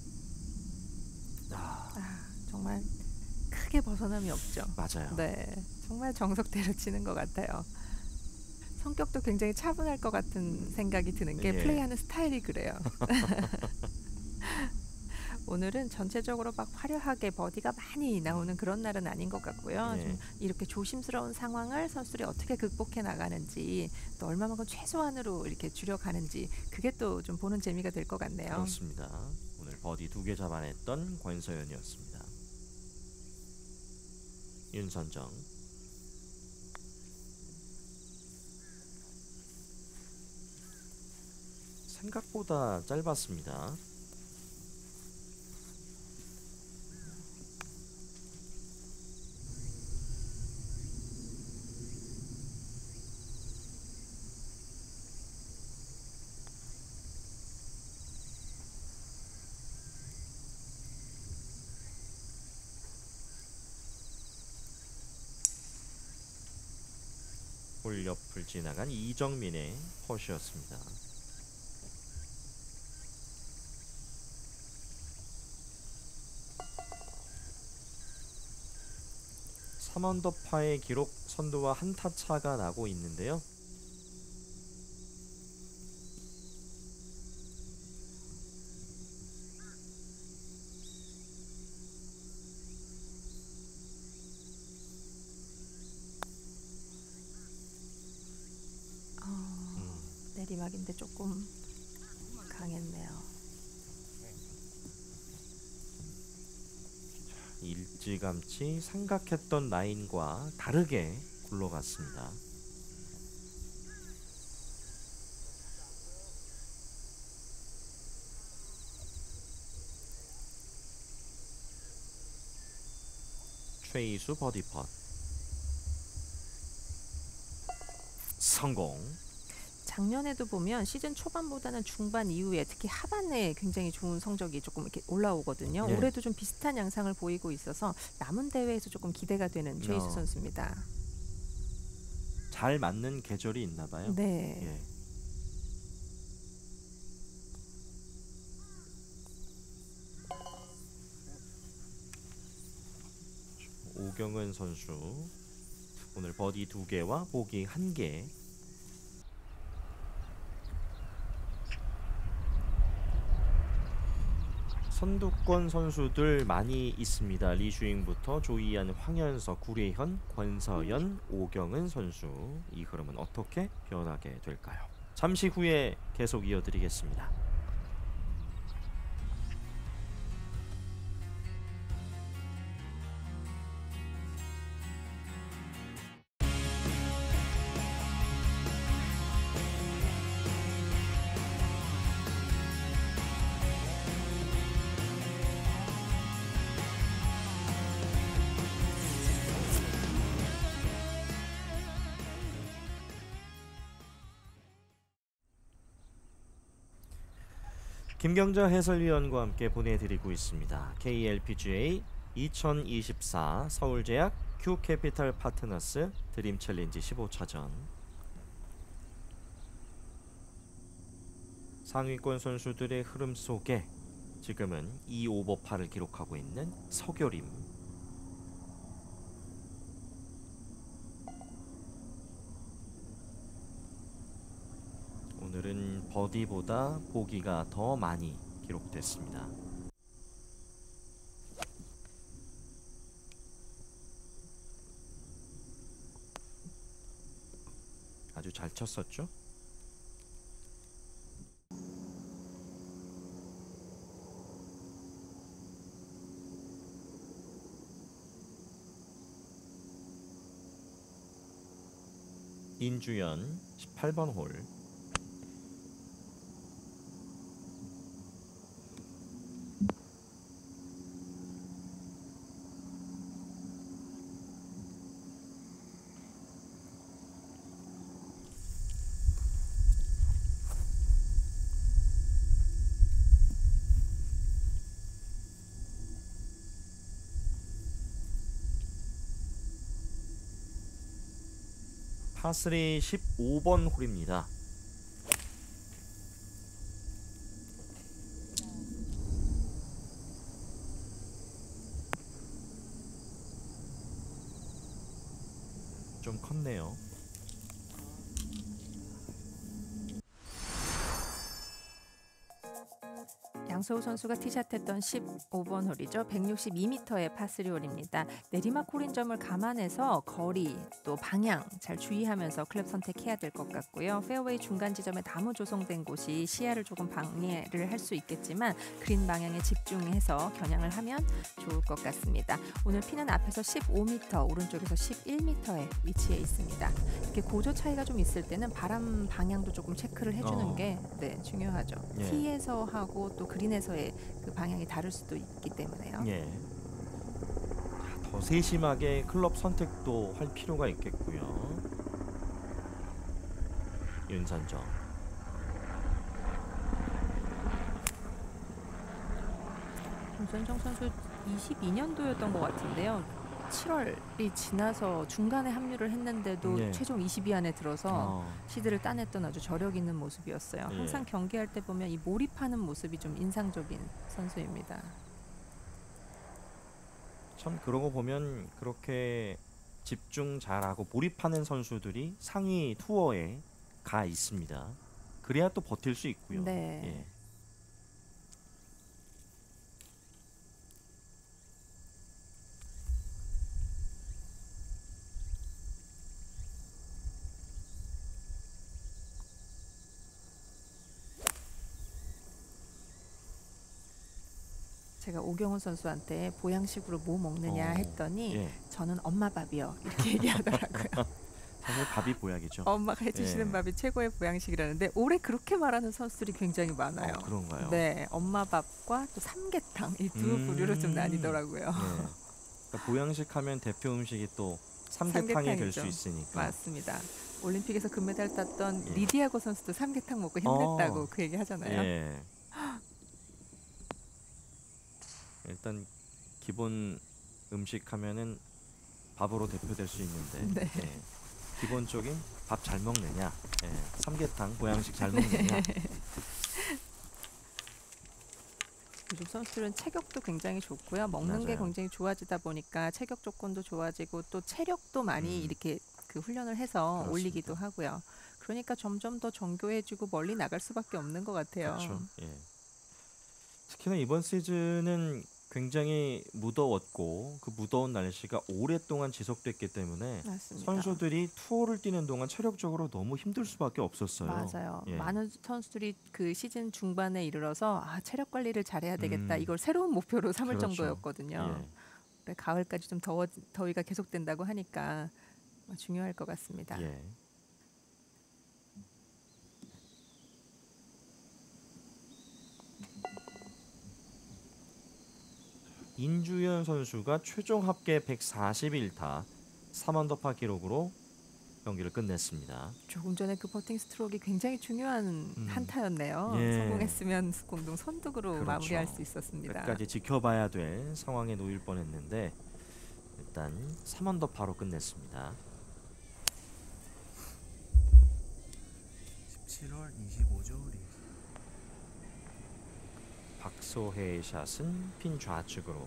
아, 아, 정말 크게 벗어남이 없죠. 맞아요. 네, 정말 정석대로 치는 것 같아요. 성격도 굉장히 차분할 것 같은 생각이 드는 게 예. 플레이하는 스타일이 그래요. 오늘은 전체적으로 막 화려하게 버디가 많이 나오는 그런 날은 아닌 것 같고요. 예. 좀 이렇게 조심스러운 상황을 선수들이 어떻게 극복해 나가는지, 또 얼마만큼 최소한으로 이렇게 줄여가는지, 그게 또 좀 보는 재미가 될 것 같네요. 그렇습니다. 오늘 버디 두 개 잡아냈던 권서연이었습니다. 윤선정. 생각보다 짧았습니다. 볼 옆을 지나간 이정민의 퍼시였습니다. 삼 언더파의 기록 선두와 한 타 차가 나고 있는데요. 어, 내리막인데 조금 강했네요. 일찌감치 생각했던 라인과 다르게 굴러갔습니다. 최이수 버디 펫 성공. 작년에도 보면 시즌 초반보다는 중반 이후에 특히 하반에 굉장히 좋은 성적이 조금 이렇게 올라오거든요. 네. 올해도 좀 비슷한 양상을 보이고 있어서 남은 대회에서 조금 기대가 되는 최희수 어. 선수입니다. 잘 맞는 계절이 있나 봐요. 네. 예. 오경은 선수 오늘 버디 두 개와 보기 한 개. 선두권 선수들 많이 있습니다. 리슈잉부터 조이안, 황현서, 구례현, 권서연, 오경은 선수. 이 흐름은 어떻게 변하게 될까요? 잠시 후에 계속 이어드리겠습니다. 김경자 해설위원과 함께 보내드리고 있습니다. 케이엘피지에이 이천이십사 서울제약 큐캐피탈 파트너스 드림 챌린지 십오 차전. 상위권 선수들의 흐름 속에 지금은 이 오버파를 기록하고 있는 서교림. 버디보다 보기가 더 많이 기록됐습니다. 아주 잘 쳤었죠? 인주연 십팔 번 홀. 파삼 십오 번 홀입니다. 좀 컸네요. 양소우 선수가 티샷했던 십오 번 홀이죠. 백육십이 미터의 파쓰리 홀입니다. 내리막 홀인 점을 감안해서 거리 또 방향 잘 주의하면서 클럽 선택해야 될 것 같고요. 페어웨이 중간 지점에 나무 조성된 곳이 시야를 조금 방해를 할 수 있겠지만 그린 방향에 집중해서 겨냥을 하면 좋을 것 같습니다. 오늘 피는 앞에서 십오 미터, 오른쪽에서 십일 미터에 위치해 있습니다. 이렇게 고조 차이가 좀 있을 때는 바람 방향도 조금 체크를 해주는 어. 게 네, 중요하죠. 예. 티에서 하고 또 그린에서의 그 방향이 다를 수도 있기 때문에요. 예. 더 세심하게 클럽 선택도 할 필요가 있겠고요. 윤선정. 윤선정 선수 이십이 년도였던 것 같은데요. 칠월이 지나서 중간에 합류를 했는데도 예. 최종 이십 위 안에 들어서 어. 시드를 따냈던 아주 저력 있는 모습이었어요. 예. 항상 경기할 때 보면 이 몰입하는 모습이 좀 인상적인 선수입니다. 참 그러고 보면 그렇게 집중 잘하고 몰입하는 선수들이 상위 투어에 가 있습니다. 그래야 또 버틸 수 있고요. 네. 예. 제가 오경훈 선수한테 보양식으로 뭐 먹느냐 어, 했더니 예. 저는 엄마 밥이요 이렇게 얘기하더라고요. 사실 밥이 보약이죠. 엄마가 해주시는 예. 밥이 최고의 보양식이라는데 올해 그렇게 말하는 선수들이 굉장히 많아요. 어, 그런가요? 네, 엄마 밥과 또 삼계탕 이 두 음. 부류로 좀 나뉘더라고요. 예. 그러니까 보양식 하면 대표 음식이 또 삼계탕이 될 수 삼계탕이죠. 있으니까. 맞습니다. 올림픽에서 금메달 땄던 예. 리디아고 선수도 삼계탕 먹고 힘냈다고 어. 그 얘기 하잖아요. 예. 일단 기본 음식 하면은 밥으로 대표될 수 있는데 네. 예. 기본적인 밥 잘 먹느냐, 예. 삼계탕 보양식 잘 먹느냐. 요즘 선수들은 체격도 굉장히 좋고요. 먹는 게 맞아요. 굉장히 좋아지다 보니까 체격 조건도 좋아지고 또 체력도 많이 음. 이렇게 그 훈련을 해서 그렇습니다. 올리기도 하고요. 그러니까 점점 더 정교해지고 멀리 나갈 수밖에 없는 것 같아요. 그렇죠. 예. 특히나 이번 시즌은 굉장히 무더웠고 그 무더운 날씨가 오랫동안 지속됐기 때문에 맞습니다. 선수들이 투어를 뛰는 동안 체력적으로 너무 힘들 수밖에 없었어요. 맞아요. 예. 많은 선수들이 그 시즌 중반에 이르러서 아, 체력 관리를 잘해야 되겠다. 음. 이걸 새로운 목표로 삼을 그렇죠. 정도였거든요. 예. 올해 가을까지 좀 더워 더위가 계속된다고 하니까 중요할 것 같습니다. 예. 인주연 선수가 최종 합계 백사십일 타 삼 언더파 기록으로 경기를 끝냈습니다. 조금 전에 그 퍼팅 스트로크가 굉장히 중요한 음. 한타였네요. 예. 성공했으면 공동 선두로 그렇죠. 마무리할 수 있었습니다. 끝까지 지켜봐야 될 상황에 놓일 뻔했는데 일단 삼 언더파로 끝냈습니다. 십칠월 이십오죠 우리. 박소혜의 샷은 핀 좌측으로.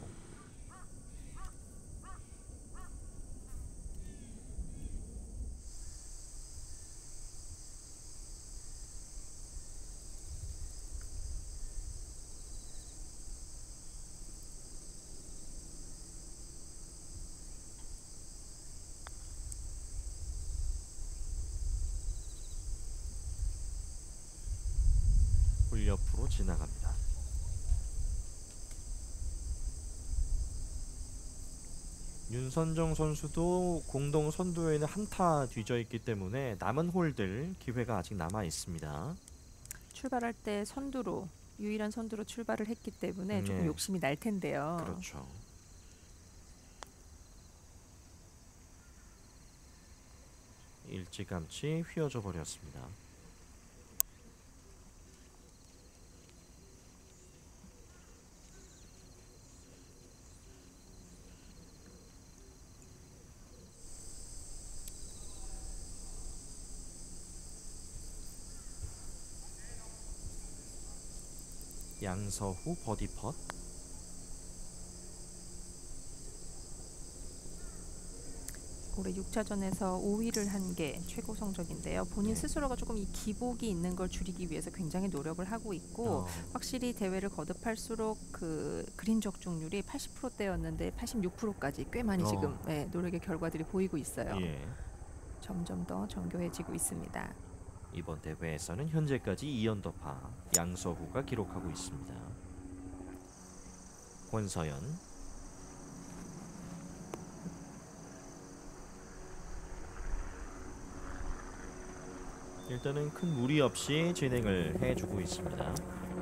옆으로 지나갑니다. 윤선정 선수도 공동 선두에는 한타 뒤져 있기 때문에 남은 홀들 기회가 아직 남아 있습니다. 출발할 때 선두로 유일한 선두로 출발을 했기 때문에 조금 네. 욕심이 날 텐데요. 그렇죠. 일찌감치 휘어져 버렸습니다. 양서후 버디 펫. 올해 육 차전에서 오 위를 한 게 최고 성적인데요. 본인 네. 스스로가 조금 이 기복이 있는 걸 줄이기 위해서 굉장히 노력을 하고 있고 어, 확실히 대회를 거듭할수록 그 그린 적중률이 팔십 퍼센트대였는데 팔십육 퍼센트까지 꽤 많이 어. 지금 네, 노력의 결과들이 보이고 있어요. 예. 점점 더 정교해지고 있습니다. 이번 대회에서는 현재까지 이 언더파 양서후가 기록하고 있습니다. 권서연. 일단은 큰 무리 없이 진행을 해주고 있습니다.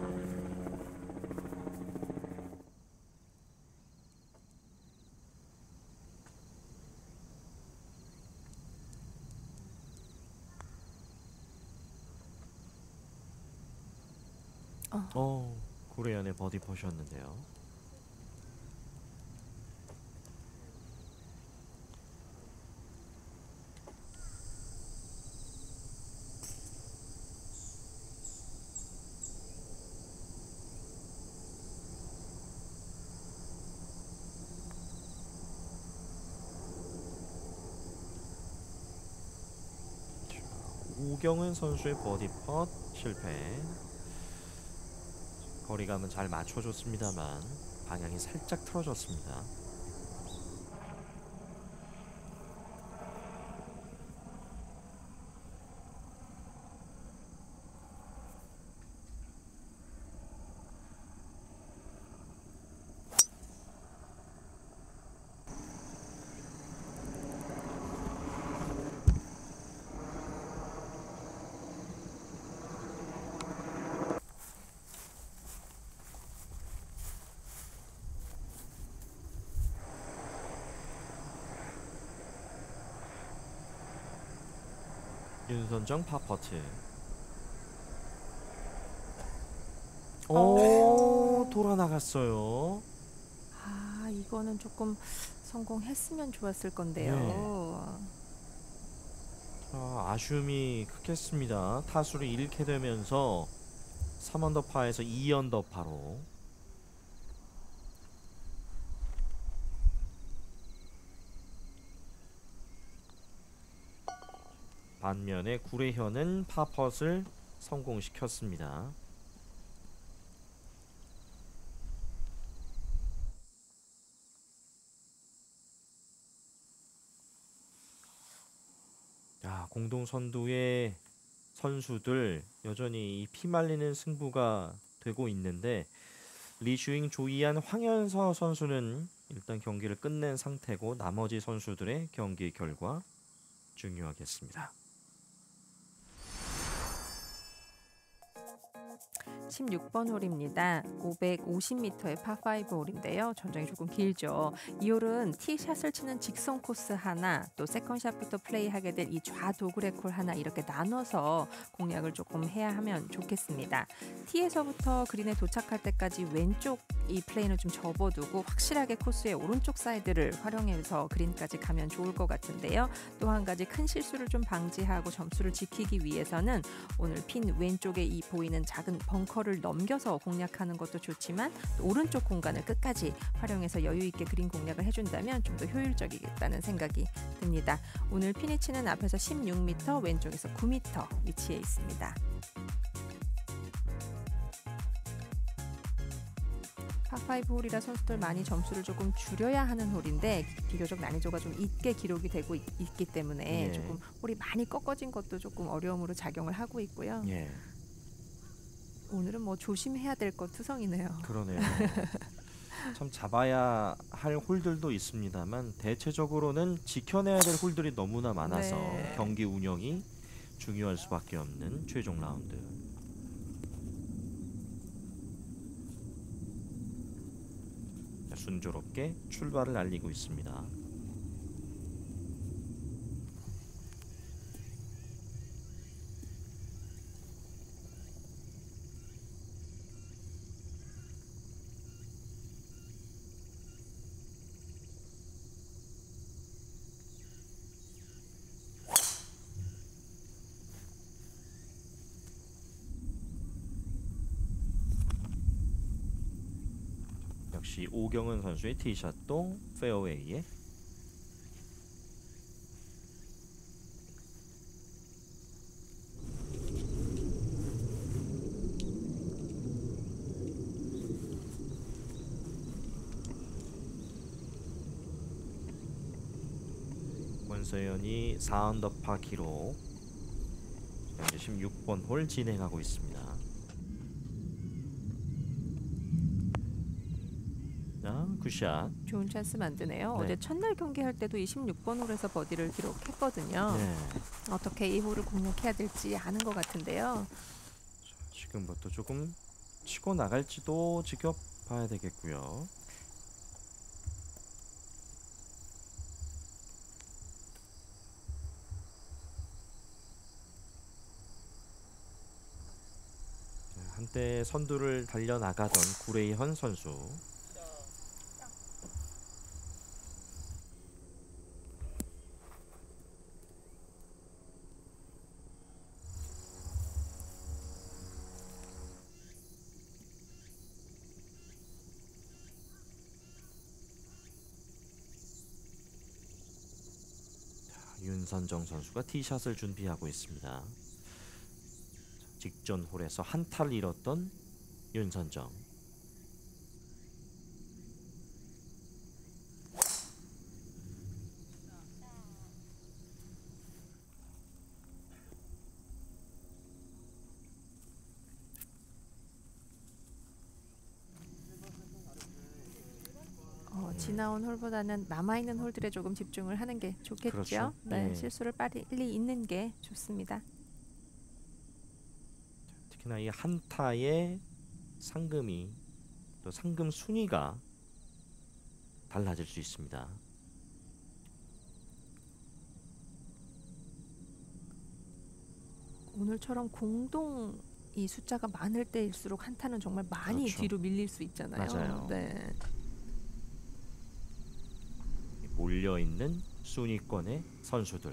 어. 어, 고래연의 버디 퍼셨는데요. 오경은 선수의 버디 펫 실패. 거리감은 잘 맞춰줬습니다만 방향이 살짝 틀어졌습니다. 윤선정 파퍼트. 오, 돌아 나갔어요. 아 이거는 조금 성공했으면 좋았을 건데요. 네. 아, 아쉬움이 크겠습니다. 타수를 잃게 되면서 삼 언더파에서 이 언더파로. 반면에 구례현은 파펫을 성공시켰습니다. 야, 공동 선두의 선수들 여전히 이 피말리는 승부가 되고 있는데 리슈잉, 조이안, 황현서 선수는 일단 경기를 끝낸 상태고 나머지 선수들의 경기 결과 중요하겠습니다. 십육 번 홀입니다. 오백오십 미터의 파오 홀인데요. 전장이 조금 길죠. 이 홀은 티샷을 치는 직선 코스 하나, 또 세컨샷부터 플레이하게 될 이 좌도그레 콜 하나 이렇게 나눠서 공략을 조금 해야 하면 좋겠습니다. 티에서부터 그린에 도착할 때까지 왼쪽 이 플레이는 좀 접어두고 확실하게 코스의 오른쪽 사이드를 활용해서 그린까지 가면 좋을 것 같은데요. 또 한 가지 큰 실수를 좀 방지하고 점수를 지키기 위해서는 오늘 핀 왼쪽에 이 보이는 작은 벙커를 넘겨서 공략하는 것도 좋지만 또 오른쪽 공간을 끝까지 활용해서 여유 있게 그린 공략을 해준다면 좀 더 효율적이겠다는 생각이 듭니다. 오늘 피니치는 앞에서 십육 미터, 왼쪽에서 구 미터 위치해 있습니다. 파오 홀이라 선수들 많이 점수를 조금 줄여야 하는 홀인데 비교적 난이도가 좀 있게 기록이 되고 있, 있기 때문에 예. 조금 홀이 많이 꺾어진 것도 조금 어려움으로 작용을 하고 있고요. 예. 오늘은 뭐 조심해야 될 것 투성이네요. 그러네요. 참 잡아야 할 홀들도 있습니다만 대체적으로는 지켜내야 될 홀들이 너무나 많아서 네. 경기 운영이 중요할 수밖에 없는 최종 라운드. 순조롭게 출발을 알리고 있습니다. 역시 오경은 선수의 티샷도 페어웨이에. 권서연이 사 언더파 기록, 현재 십육 번 홀 진행하고 있습니다. 자, 굿샷. 좋은 찬스 만드네요. 네. 어제 첫날 경기할 때도 이십육 번 홀에서 버디를 기록했거든요. 네. 어떻게 이 홀을 공략해야 될지 아는 것 같은데요. 지금부터 조금 치고 나갈지도 지켜봐야 되겠고요. 한때 선두를 달려나가던 구레이헌 선수. 윤선정 선수가 티샷을 준비하고 있습니다. 직전 홀에서 한타를 잃었던 윤선정. 어, 지나온 홀보다는 남아있는 홀들에 조금 집중을 하는 게 좋겠죠. 그렇죠. 네, 예. 실수를 빨리 잊는 게 좋습니다. 특히나 이 한타의 상금이, 또 상금 순위가 달라질 수 있습니다. 오늘처럼 공동 이 숫자가 많을 때일수록 한타는 정말 많이 그렇죠. 뒤로 밀릴 수 있잖아요. 맞아요. 네. 몰려있는 순위권의 선수들.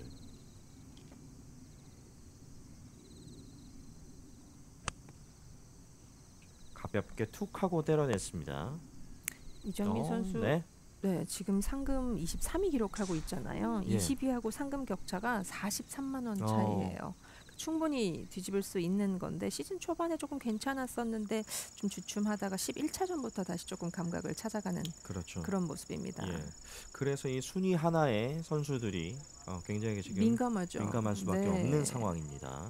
가볍게 툭 하고 때려냈습니다. 이정민 어, 선수 네. 네, 지금 상금 이십삼 위 기록하고 있잖아요. 예. 이십 위하고 상금 격차가 사십삼만 원 어. 차이예요. 충분히 뒤집을 수 있는 건데 시즌 초반에 조금 괜찮았었는데 좀 주춤하다가 십일 차전부터 다시 조금 감각을 찾아가는 그렇죠. 그런 모습입니다. 예. 그래서 이 순위 하나의 선수들이 어, 굉장히 지금 민감하죠. 민감할 수밖에 네. 없는 상황입니다.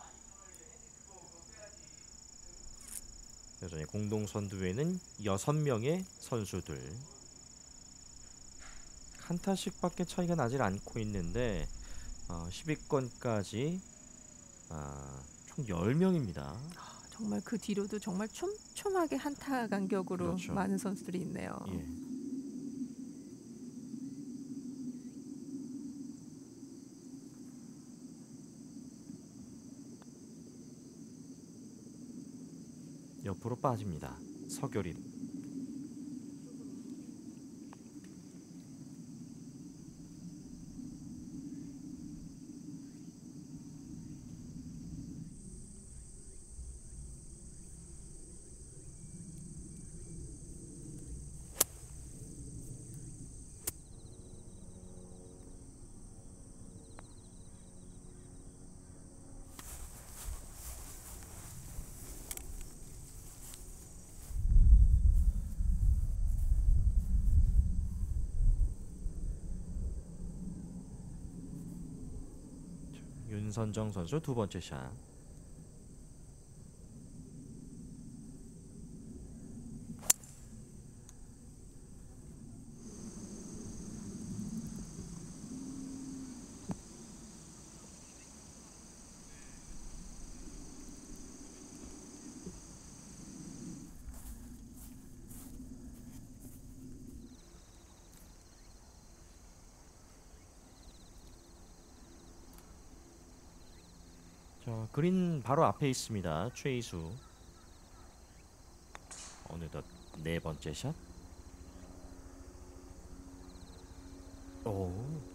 여전히 공동 선두에는 여섯 명의 선수들. 한 타씩밖에 차이가 나질 않고 있는데 어, 십 위권까지 아, 총 열 명입니다. 정말 그 뒤로도 정말 촘촘하게 한타 간격으로 그렇죠. 많은 선수들이 있네요. 예. 옆으로 빠집니다. 서교림. 윤선정 선수 두 번째 샷. 자, 그린 바로 앞에 있습니다. 최희수. 어느덧 네 번째 샷. 오.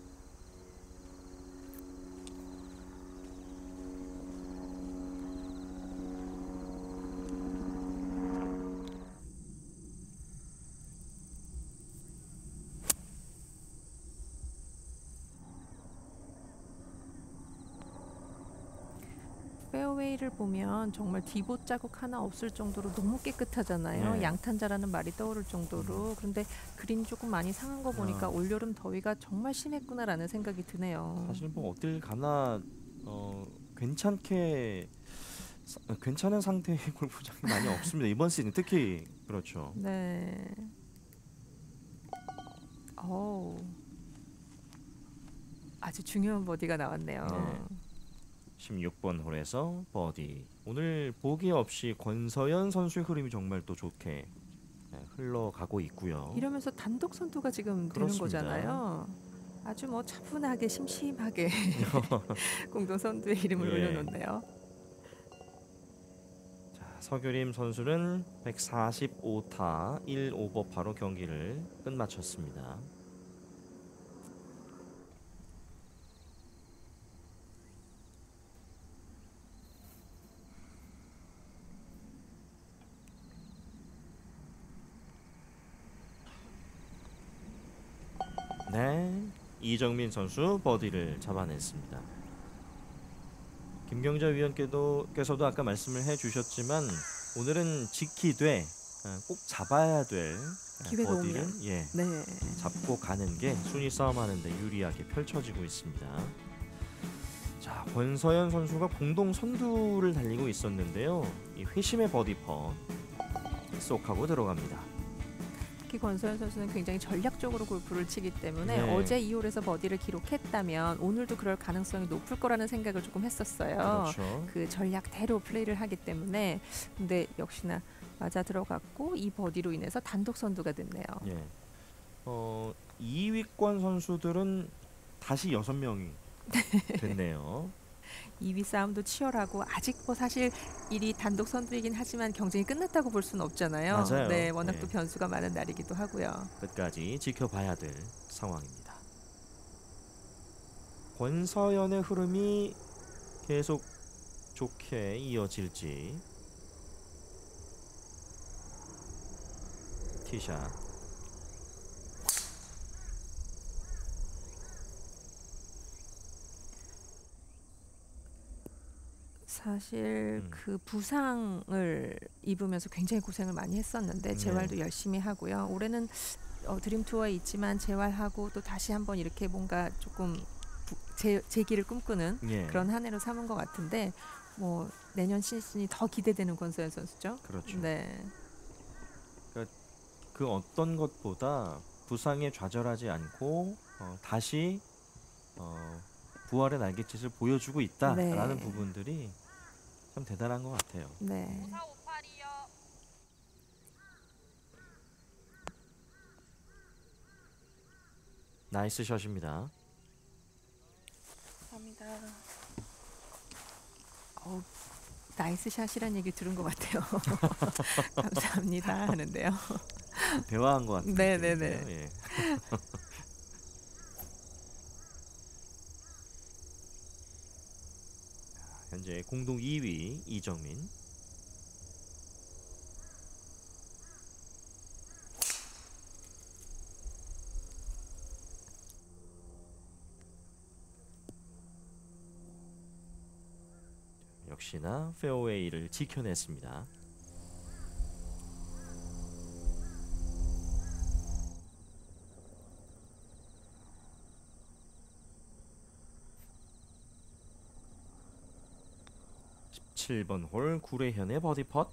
페어웨이를 보면 정말 디봇 자국 하나 없을 정도로 너무 깨끗하잖아요. 네. 양탄자라는 말이 떠오를 정도로. 그런데 그린이 조금 많이 상한 거 보니까 아. 올여름 더위가 정말 심했구나라는 생각이 드네요. 사실 뭐 어딜 가나 어 괜찮게 사- 어, 괜찮은 상태의 골프장이 많이 없습니다. 이번 시즌 특히 그렇죠. 네. 어우. 아주 중요한 버디가 나왔네요. 네. 십육 번 홀에서 버디. 오늘 보기 없이 권서연 선수의 흐름이 정말 또 좋게 네, 흘러가고 있고요. 이러면서 단독 선두가 지금 되는 그렇습니다. 거잖아요. 아주 뭐 차분하게 심심하게 공동 선두에 이름을 예. 올려놓네요. 자, 서규림 선수는 백사십오 타 일 오버파로 경기를 끝마쳤습니다. 네, 이정민 선수 버디를 잡아냈습니다. 김경자 위원께도 께서도 아까 말씀을 해주셨지만 오늘은 지키되 아, 꼭 잡아야 될 아, 기회가 버디를 오면. 예, 네. 잡고 가는 게 순위 싸움하는데 유리하게 펼쳐지고 있습니다. 자, 권서연 선수가 공동 선두를 달리고 있었는데요. 이 회심의 버디 펫 쏙하고 들어갑니다. 특히 권서연 선수는 굉장히 전략적으로 골프를 치기 때문에 네. 어제 이 홀에서 버디를 기록했다면 오늘도 그럴 가능성이 높을 거라는 생각을 조금 했었어요. 그렇죠. 그 전략대로 플레이를 하기 때문에. 근데 역시나 맞아 들어갔고 이 버디로 인해서 단독 선두가 됐네요. 예. 어, 이 위권 선수들은 다시 여섯 명이 됐네요. 이 위 싸움도 치열하고 아직 뭐 사실 일 위 단독 선두이긴 하지만 경쟁이 끝났다고 볼 수는 없잖아요. 맞아요. 네, 워낙 네. 또 변수가 많은 날이기도 하고요. 끝까지 지켜봐야 될 상황입니다. 권서연의 흐름이 계속 좋게 이어질지. 티샷. 사실 음. 그 부상을 입으면서 굉장히 고생을 많이 했었는데 네. 재활도 열심히 하고요. 올해는 어, 드림 투어에 있지만 재활하고 또 다시 한번 이렇게 뭔가 조금 부, 재, 재기를 꿈꾸는 예. 그런 한 해로 삼은 것 같은데 뭐 내년 시즌이 더 기대되는 권서연 선수죠. 그렇죠. 네, 그 어떤 것보다 부상에 좌절하지 않고 어, 다시 어, 부활의 날갯짓을 보여주고 있다라는 네. 부분들이 참 대단한 것 같아요. 네. 나이스 샷입니다. 감사합니다. 어, 나이스 샷이란 얘기 들은 것 같아요. 감사합니다 하는데요. 대화한 것 같은 네, 느낌인데요. 네, 예. 현재 공동 이 위 이정민. 역시나 페어웨이를 지켜냈습니다. 십칠 번 홀 구례현의 버디 펫.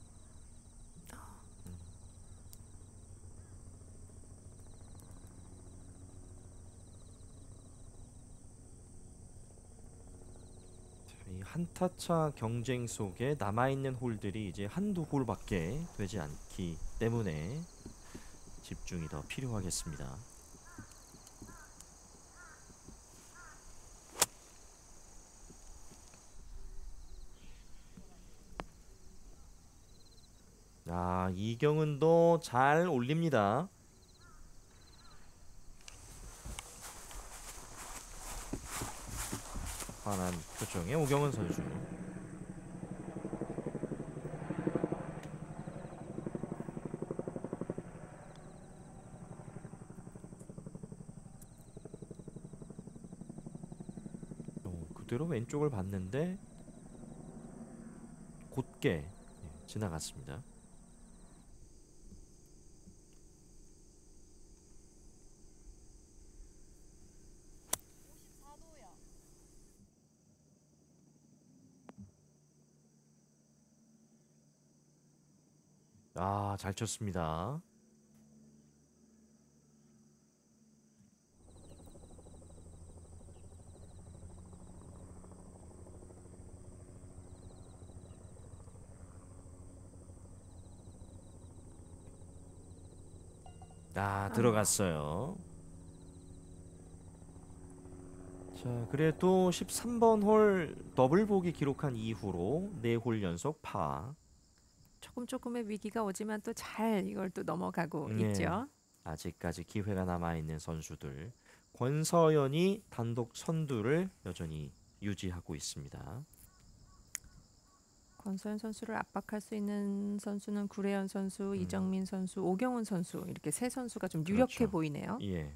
이 한타차 경쟁 속에 남아있는 홀들이 이제 한두 홀밖에 되지 않기 때문에 집중이 더 필요하겠습니다. 이경은도 잘 올립니다. 환한 표정의 오경은 선수. 어, 그대로 왼쪽을 봤는데 곧게 예, 지나갔습니다. 아, 잘 쳤습니다. 아, 들어갔어요. 자, 그래도 십삼 번 홀 더블 보기 기록한 이후로 네 홀 연속 파. 조금 조금의 위기가 오지만 또 잘 이걸 또 넘어가고 네. 있죠. 아직까지 기회가 남아있는 선수들. 권서연이 단독 선두를 여전히 유지하고 있습니다. 권서연 선수를 압박할 수 있는 선수는 구례연 선수, 음. 이정민 선수, 오경훈 선수 이렇게 세 선수가 좀 유력해 그렇죠. 보이네요. 예.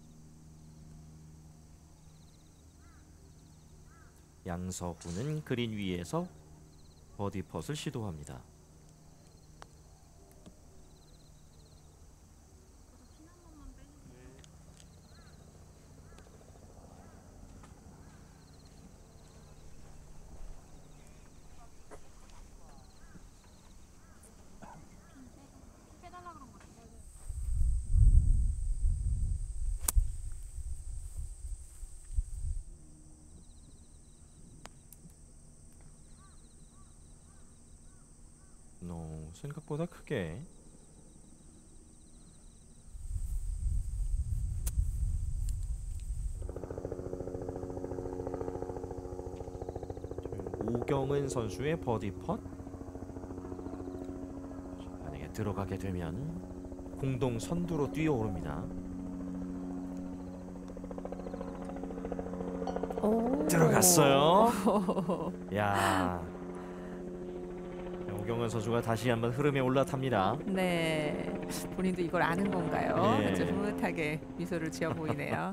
양서훈은 그린 위에서 버디 펫을 시도합니다. 어, 생각보다 크게. 오경은 선수의 버디 펫. 만약에 들어가게 되면 공동 선두로 뛰어오릅니다. 오. 들어갔어요. 야, 오경은 선수가 다시 한번 흐름에 올라탑니다. 네, 본인도 이걸 아는 건가요? 네. 아주 흐뭇하게 미소를 지어 보이네요.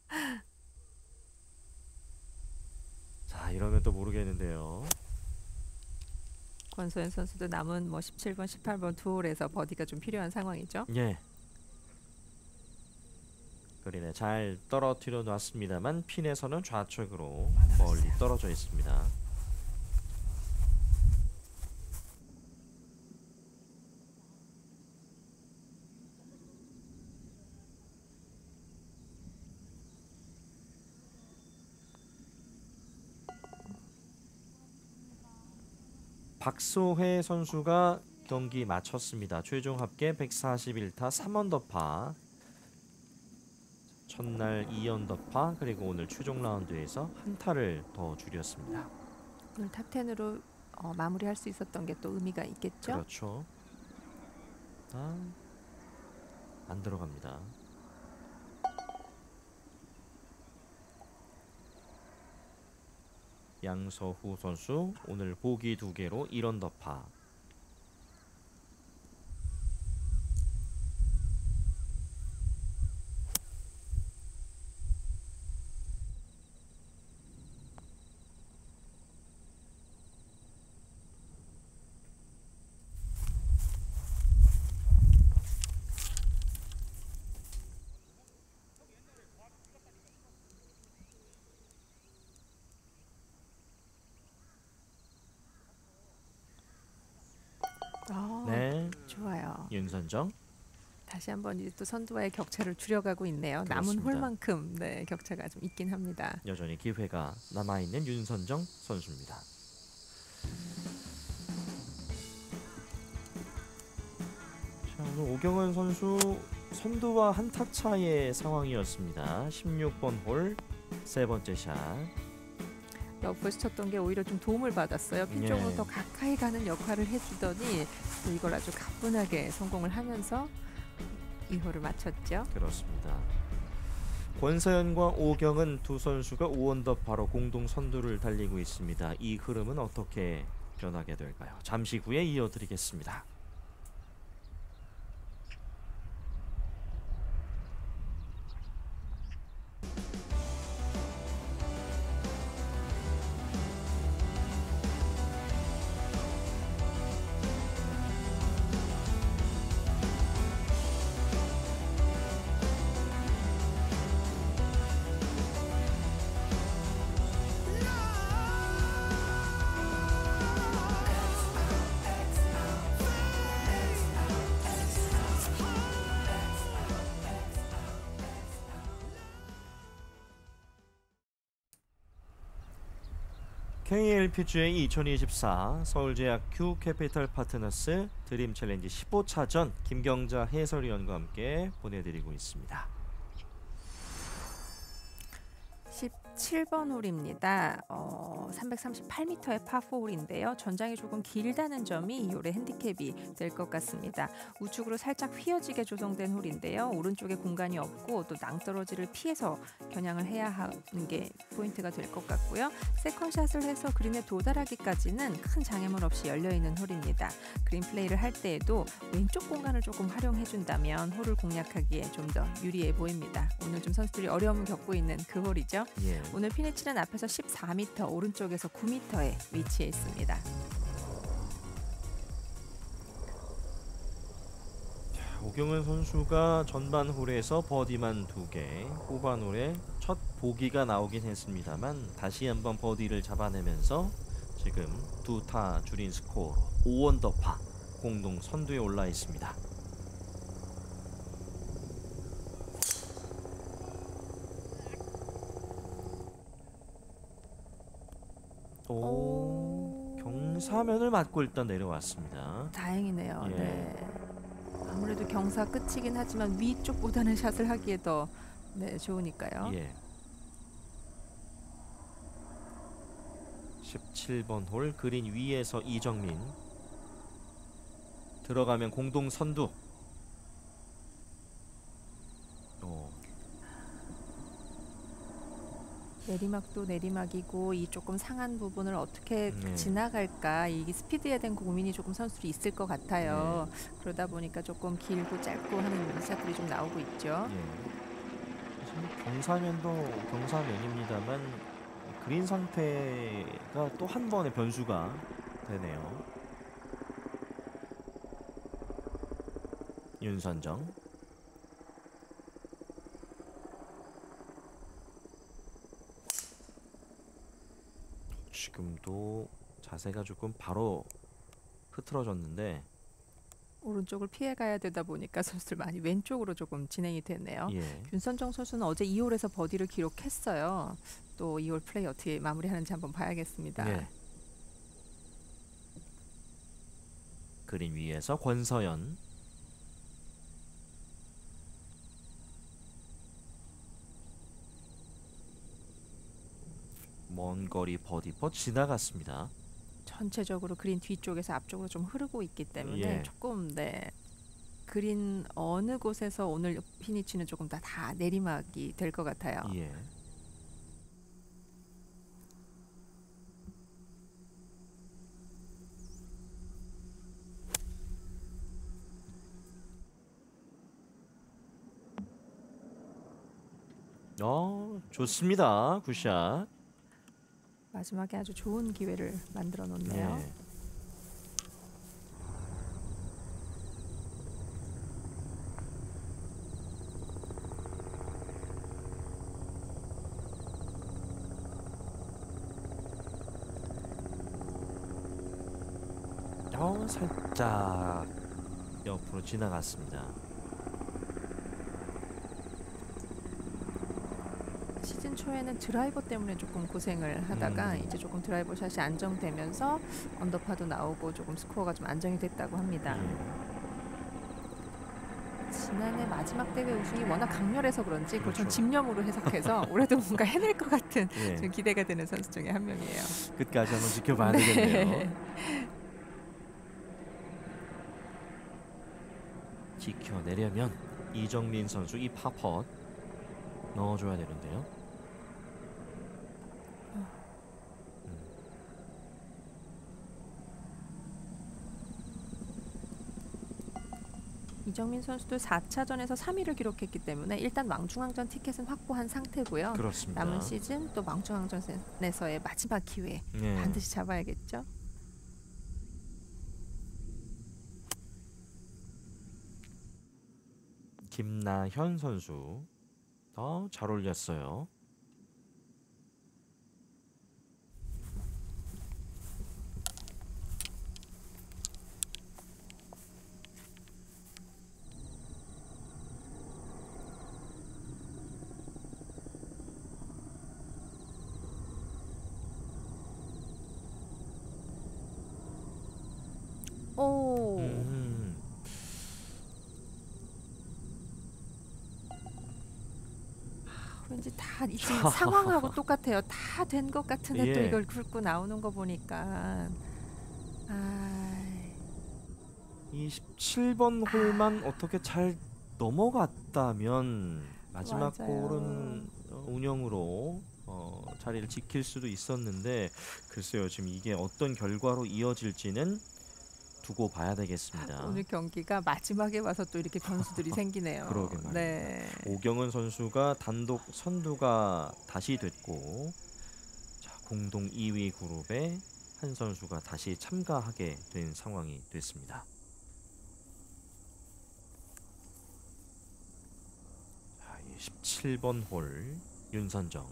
자, 이러면 또 모르겠는데요. 권소연 선수도 남은 뭐 십칠 번, 십팔 번 두 홀에서 버디가 좀 필요한 상황이죠. 예. 그린에 잘 떨어뜨려 놨습니다만 핀에서는 좌측으로 멀리 떨어져 있습니다. 박소혜 선수가 경기 마쳤습니다. 최종 합계 백사십일 타 삼 언더파. 첫날 이 언더파 그리고 오늘 최종 라운드에서 한 타를 더 줄였습니다. 오늘 탑텐으로 어, 마무리할 수 있었던 게 또 의미가 있겠죠. 그렇죠. 아, 안 들어갑니다. 양서후 선수 오늘 보기 두 개로 일 언더파. 아, 네, 좋아요. 윤선정. 다시 한번 이제 또 선두와의 격차를 줄여가고 있네요. 남은 그렇습니다. 홀만큼 네, 격차가 좀 있긴 합니다. 여전히 기회가 남아있는 윤선정 선수입니다. 자, 오늘 오경은 선수 선두와 한 타 차의 상황이었습니다. 십육 번 홀 세 번째 샷. 러프에서 쳤던 게 오히려 좀 도움을 받았어요. 핀 쪽으로 예. 더 가까이 가는 역할을 해주더니 또 이걸 아주 가뿐하게 성공을 하면서 이 홀을 마쳤죠. 그렇습니다. 권서연과 오경은 두 선수가 오 언더파로 공동 선두를 달리고 있습니다. 이 흐름은 어떻게 변하게 될까요? 잠시 후에 이어드리겠습니다. 케이엘피지에이 이천이십사 서울제약 큐캐피털 파트너스 드림 챌린지 십오 차전 김경자 해설위원과 함께 보내드리고 있습니다. 십칠 번 홀입니다. 어, 삼백삼십팔 미터의 파포홀인데요. 전장이 조금 길다는 점이 이 홀의 핸디캡이 될 것 같습니다. 우측으로 살짝 휘어지게 조성된 홀인데요. 오른쪽에 공간이 없고 또 낭떠러지를 피해서 겨냥을 해야 하는 게 포인트가 될 것 같고요. 세컨샷을 해서 그린에 도달하기까지는 큰 장애물 없이 열려있는 홀입니다. 그린 플레이를 할 때에도 왼쪽 공간을 조금 활용해준다면 홀을 공략하기에 좀 더 유리해 보입니다. 오늘 좀 선수들이 어려움을 겪고 있는 그 홀이죠. 예. 오늘 피니치는 앞에서 십사 미터, 오른쪽에서 구 미터에 위치해 있습니다. 오경은 선수가 전반 홀에서 버디만 두 개, 후반 홀에 첫 보기가 나오긴 했습니다만 다시 한번 버디를 잡아내면서 지금 두 타 줄인 스코어로 오 언더파 공동 선두에 올라 있습니다. 오, 경사면을 맞고 일단 내려왔습니다. 다행이네요. 예. 네. 아무래도 경사 끝이긴 하지만 위쪽보다는 샷을 하기에 더 네, 좋으니까요. 예. 십칠 번 홀 그린 위에서 이정민 들어가면 공동 선두. 오. 내리막도 내리막이고 이 조금 상한 부분을 어떻게 네. 지나갈까 이 스피드에 대한 고민이 조금 선수들이 있을 것 같아요. 그러다 보니까 조금 길고 짧고 하는 샷들이 좀 나오고 있죠. 예. 사실 경사면도 경사면입니다만 그린 상태가 또 한 번의 변수가 되네요. 윤선정. 지금도 자세가 조금 바로 흐트러졌는데 오른쪽을 피해 가야 되다 보니까 선수들 많이 왼쪽으로 조금 진행이 됐네요. 예. 윤선정 선수는 어제 이 홀에서 버디를 기록했어요. 또 이 홀 플레이 어떻게 마무리하는지 한번 봐야겠습니다. 예. 그린 위에서 권서연. 먼 거리 버디 퍼 지나갔습니다. 전체적으로 그린 뒤쪽에서 앞쪽으로 좀 흐르고 있기 때문에 예. 조금 네 그린 어느 곳에서 오늘 피니치는 조금 다, 다 내리막이 될 것 같아요. 예. 어, 좋습니다. 굿샷. 마지막에 아주 좋은 기회를 만들어 놓네요. 예. 어, 살짝 옆으로 지나갔습니다. 시즌 초에는 드라이버 때문에 조금 고생을 하다가 음. 이제 조금 드라이버 샷이 안정되면서 언더파도 나오고 조금 스코어가 좀 안정이 됐다고 합니다. 예. 지난해 마지막 대회 우승이 워낙 강렬해서 그런지 그걸 전 그렇죠. 집념으로 해석해서 올해도 뭔가 해낼 것 같은 예. 좀 기대가 되는 선수 중에 한 명이에요. 끝까지 한번 지켜봐야 네. 되겠네요. 지켜내려면 이정민 선수 이 파펫 넣어줘야 되는데요. 음. 이정민 선수도 사 차전에서 삼 위를 기록했기 때문에 일단 왕중왕전 티켓은 확보한 상태고요. 그렇습니다. 남은 시즌 또 왕중왕전에서의 마지막 기회 예. 반드시 잡아야겠죠. 김나현 선수 더 잘 올렸어요. 오. 음. 왠지 다 이 지금 상황하고 똑같아요. 다 된 것 같은데 또 예. 이걸 긁고 나오는 거 보니까 아, 이십칠 번 홀만 어떻게 잘 넘어갔다면 마지막 맞아요. 홀은 어, 운영으로 어, 자리를 지킬 수도 있었는데 글쎄요, 지금 이게 어떤 결과로 이어질지는 두고 봐야 되겠습니다. 오늘 경기가 마지막에 와서 또 이렇게 변수들이 생기네요. 그러게 말입니다. 네. 오경은 선수가 단독 선두가 다시 됐고, 자, 공동 이 위 그룹에 한 선수가 다시 참가하게 된 상황이 됐습니다. 자, 이 십칠 번 홀 윤선정.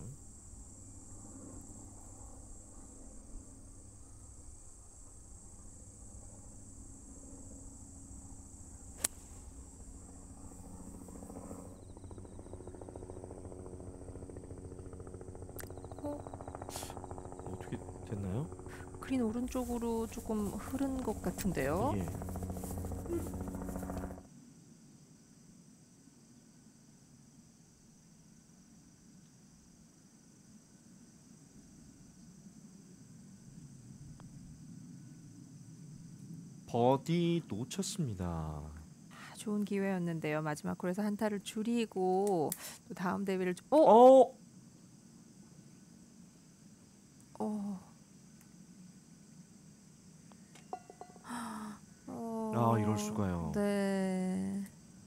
어떻게 됐나요? 그린 오른쪽으로 조금 흐른 것 같은데요. 예. 버디 놓쳤습니다. 아, 좋은 기회였는데요. 마지막 홀에서 한타를 줄이고 또 다음 대회를 좀- 어? 어, 어. 어. 아, 이럴 수가요. 네.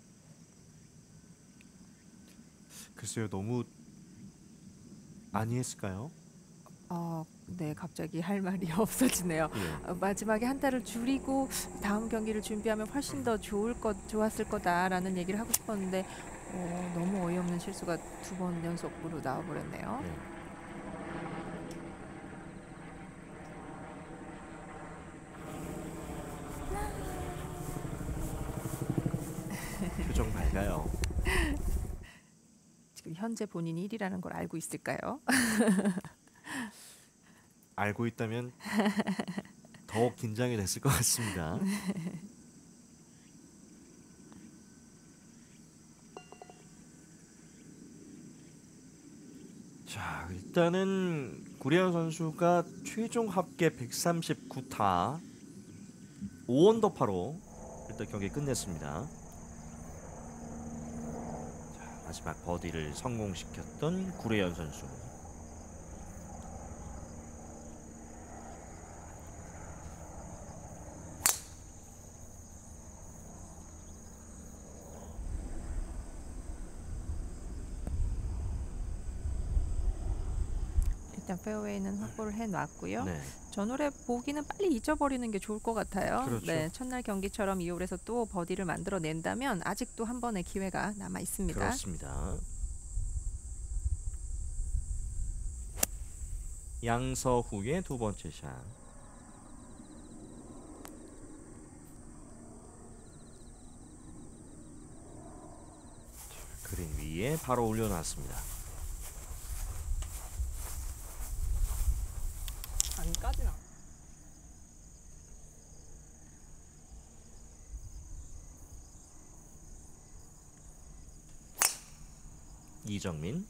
글쎄요, 너무 많이 했을까요? 어, 네, 갑자기 할 말이 없어지네요. 예. 어, 마지막에 한타를 줄이고 다음 경기를 준비하면 훨씬 더 좋을 것, 좋았을 거다라는 얘기를 하고 싶었는데 어, 너무 어이없는 실수가 두 번 연속으로 나와버렸네요. 네. 표정 밝아요. 지금 현재 본인이 일 위라는 걸 알고 있을까요? 알고 있다면 더 긴장이 됐을 것 같습니다. 자, 일단은 구례현 선수가 최종 합계 백삼십구 타 오 언더파로 일단 경기 끝냈습니다. 자, 마지막 버디를 성공시켰던 구례현 선수. 일단 페어웨이는 확보를 해놨고요. 네. 전홀에 보기는 빨리 잊어버리는 게 좋을 것 같아요. 그렇죠. 네, 첫날 경기처럼 이 홀에서 또 버디를 만들어낸다면 아직도 한 번의 기회가 남아 있습니다. 그렇습니다. 양서후의 두 번째 샷. 그린 위에 바로 올려놨습니다. 안까지나. 이정민.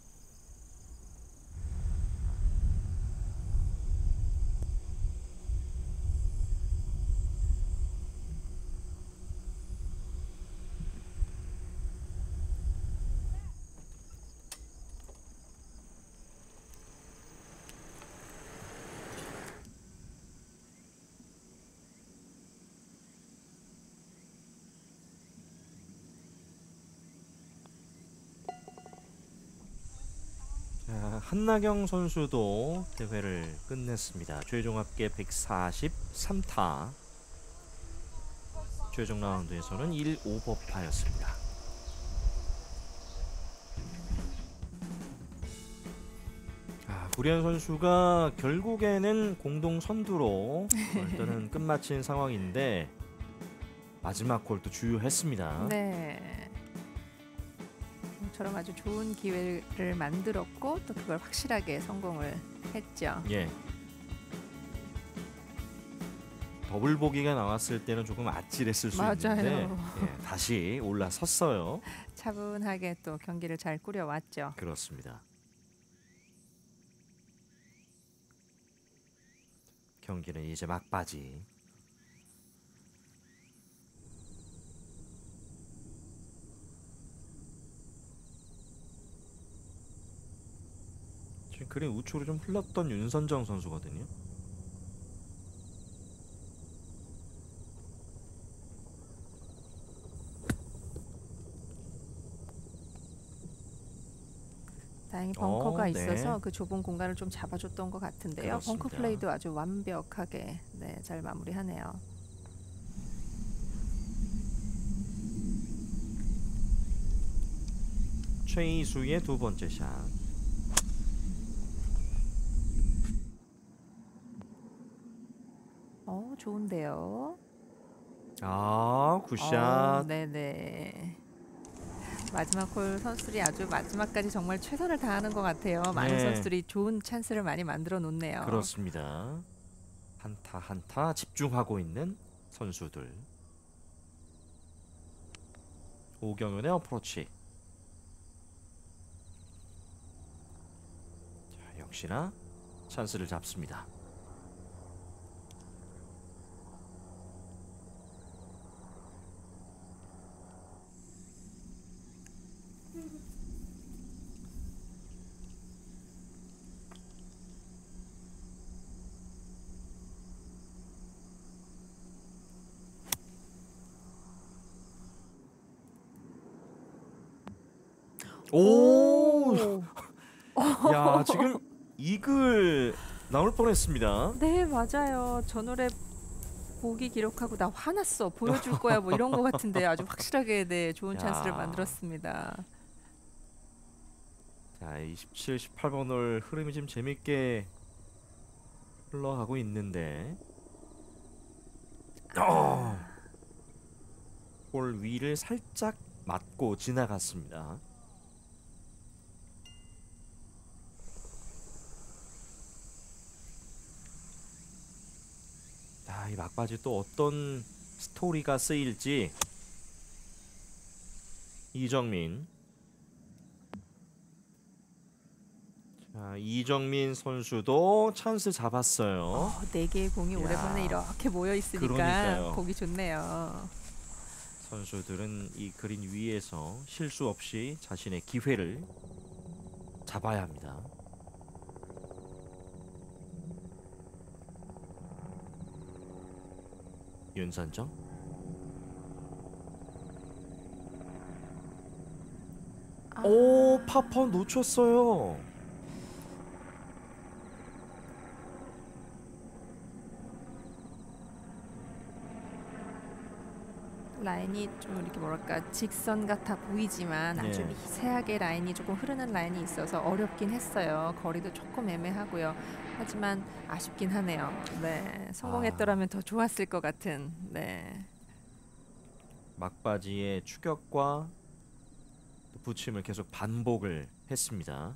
자, 한나경 선수도 대회를 끝냈습니다. 최종 합계 백사십삼 타. 최종 라운드에서는 일 오버파였습니다. 아, 구리현 선수가 결국에는 공동 선두로 일단은 끝마친 상황인데 마지막 홀도 주요했습니다. 네. 처럼 아주 좋은 기회를 만들었고 또 그걸 확실하게 성공을 했죠. 예. 더블 보기가 나왔을 때는 조금 아찔했을 수 맞아요. 있는데 예, 다시 올라섰어요. 차분하게 또 경기를 잘 꾸려왔죠. 그렇습니다. 경기는 이제 막바지. 지금 그린 우측으로 좀 흘렀던 윤선정 선수거든요. 다행히 벙커가 어, 네. 있어서 그 좁은 공간을 좀 잡아줬던 것 같은데요. 그렇습니다. 벙커 플레이도 아주 완벽하게 네, 잘 마무리하네요. 최이수의 두 번째 샷. 어, 좋은데요. 아, 굿샷. 어, 네네. 마지막 홀 선수들이 아주 마지막까지 정말 최선을 다하는 것 같아요. 많은 네. 선수들이 좋은 찬스를 많이 만들어 놓네요. 그렇습니다. 한타 한타 집중하고 있는 선수들. 오경윤의 어프로치. 자, 역시나 찬스를 잡습니다. 오! 야, 지금 이글 나올 뻔했습니다. 네, 맞아요. 저 노래 보기 기록하고 나 화났어. 보여줄 거야. 뭐 이런 거 같은데 아주 확실하게 네, 좋은 야. 찬스를 만들었습니다. 자, 이십칠, 십팔 번 홀 흐름이 좀 재밌게 흘러가고 있는데 어! 홀 위를 살짝 맞고 지나갔습니다. 자, 이 막바지 또 어떤 스토리가 쓰일지. 이정민. 자, 이정민 선수도 찬스 잡았어요. 어, 네 개의 공이 야. 오래번에 이렇게 모여 있으니까 그러니까요. 보기 좋네요. 선수들은 이 그린 위에서 실수 없이 자신의 기회를 잡아야 합니다. 윤선정. 아, 오, 파퍼 놓쳤어요. 라인이 좀 이렇게 뭐랄까 직선 같아 보이지만 아주 네. 미세하게 라인이 조금 흐르는 라인이 있어서 어렵긴 했어요. 거리도 조금 애매하고요. 하지만 아쉽긴 하네요. 네, 성공했더라면 더 좋았을 것 같은. 네, 막바지의 추격과 또 붙임을 계속 반복을 했습니다.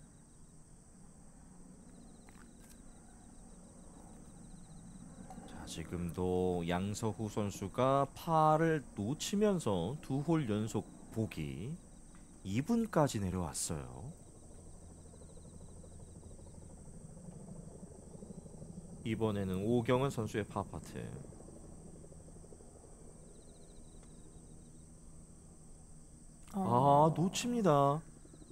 자, 지금도 양서후 선수가 파를 놓치면서 두 홀 연속 보기. 이 분까지 내려왔어요. 이번에는 오경은 선수의 파파트. 어. 아, 놓칩니다.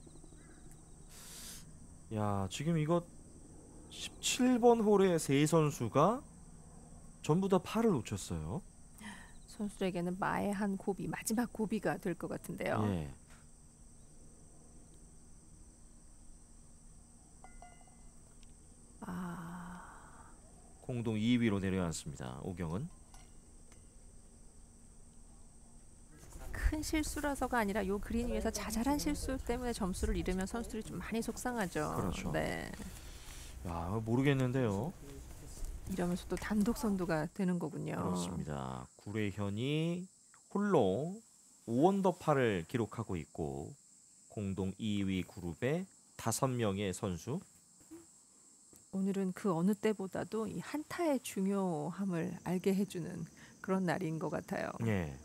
야, 지금 이거 십칠 번 홀에 세 선수가 전부 다 팔을 놓쳤어요. 선수에게는 마의 한 고비, 마지막 고비가 될 것 같은데요. 예. 아, 공동 이 위로 내려앉습니다. 오경은. 큰 실수라서가 아니라 요 그린 위에서 자잘한 실수 때문에 점수를 잃으면 선수들이 좀 많이 속상하죠. 그렇죠. 네. 야, 모르겠는데요. 이러면서 또 단독 선두가 되는 거군요. 그렇습니다. 구례현이 홀로 오 언더파를 기록하고 있고 공동 이 위 그룹에 다섯 명의 선수. 오늘은 그 어느 때보다도 이 한타의 중요함을 알게 해주는 그런 날인 것 같아요. 예.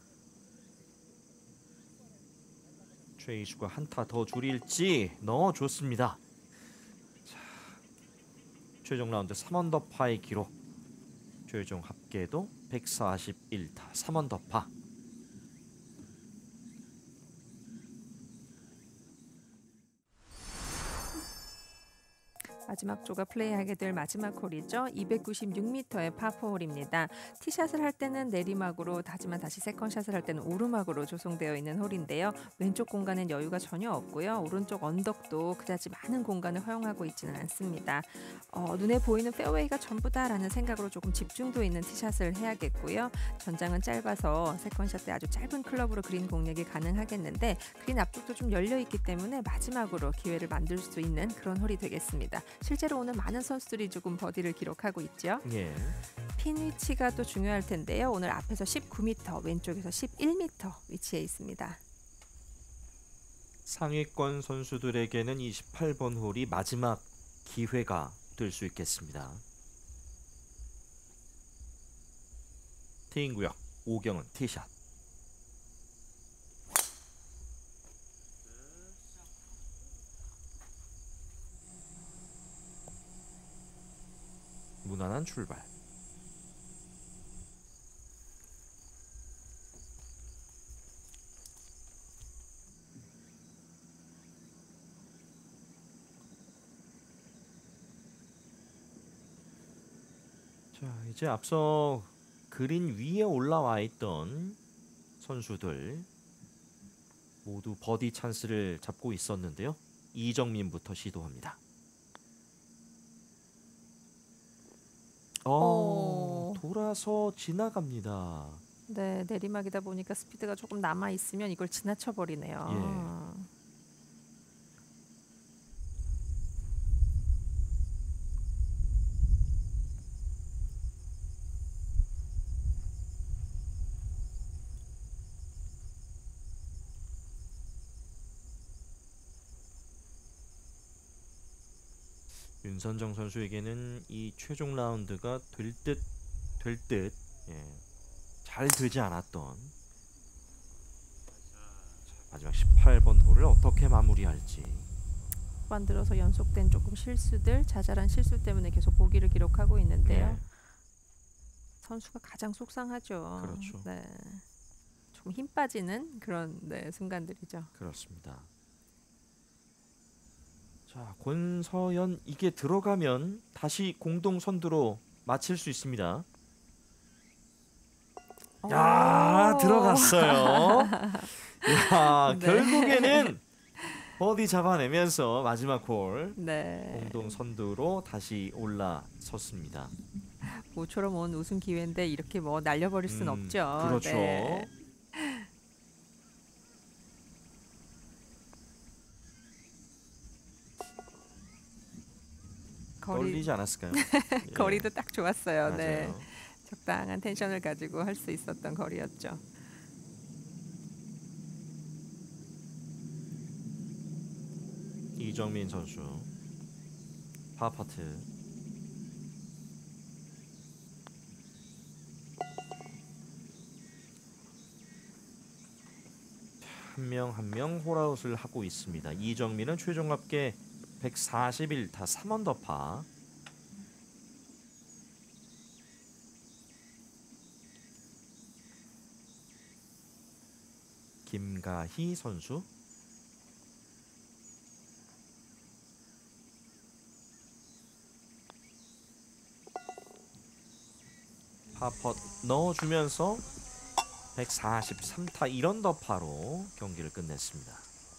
최이수가 한타 더 줄일지 넣어줬습니다. 자, 최종 라운드 삼 언더파의 기록. 최종 합계도 백사십일 타 삼 언더파. 마지막 조가 플레이하게 될 마지막 홀이죠. 이백구십육 미터의 파포홀입니다. 티샷을 할 때는 내리막으로, 하지만 다시 세컨샷을 할 때는 오르막으로 조성되어 있는 홀인데요. 왼쪽 공간엔 여유가 전혀 없고요. 오른쪽 언덕도 그다지 많은 공간을 허용하고 있지는 않습니다. 어, 눈에 보이는 페어웨이가 전부다라는 생각으로 조금 집중도 있는 티샷을 해야겠고요. 전장은 짧아서 세컨샷 때 아주 짧은 클럽으로 그린 공략이 가능하겠는데 그린 앞쪽도 좀 열려있기 때문에 마지막으로 기회를 만들 수 있는 그런 홀이 되겠습니다. 실제로 오늘 많은 선수들이 조금 버디를 기록하고 있죠. 예. 핀 위치가 또 중요할 텐데요. 오늘 앞에서 십구 미터, 왼쪽에서 십일 미터 위치해 있습니다. 상위권 선수들에게는 이 십팔 번 홀이 마지막 기회가 될 수 있겠습니다. 티인 구역 오경은 티샷. 무난한 출발. 자, 이제 앞서 그린 위에 올라와 있던 선수들 모두 버디 찬스를 잡고 있었는데요. 이정민부터 시도합니다. 어, 어. 돌아서 지나갑니다. 네, 내리막이다 보니까 스피드가 조금 남아 있으면 이걸 지나쳐 버리네요. 윤선정 선수에게는 이 최종 라운드가 될 듯 될 듯 예, 잘 되지 않았던 자, 마지막 십팔 번 홀을 어떻게 마무리할지. 후반 들어서 연속된 조금 실수들, 자잘한 실수 때문에 계속 보기를 기록하고 있는데요. 예, 선수가 가장 속상하죠. 그렇죠. 네, 조금 힘 빠지는 그런 네, 순간들이죠. 그렇습니다. 자, 권서연 이게 들어가면 다시 공동 선두로 마칠 수 있습니다. 야, 오. 들어갔어요. 야, 네. 결국에는 버디 잡아내면서 마지막 홀 네, 공동 선두로 다시 올라섰습니다. 모처럼 온 우승 기회인데 이렇게 뭐 날려버릴 순 음, 없죠. 그렇죠. 네. 거리, 떨리지 않았을까요? 예, 거리도 딱 좋았어요. 맞아요. 네, 적당한 텐션을 가지고 할 수 있었던 거리였죠. 이정민 선수 파파트. 한 명 한 명 홀아웃을 하고 있습니다. 이정민은 최종 합계 백사십일 타 삼 언더파. 김가희 선수. 파펫 넣어주면서 백사십삼 타 일 언더파로 경기를 끝냈습니다.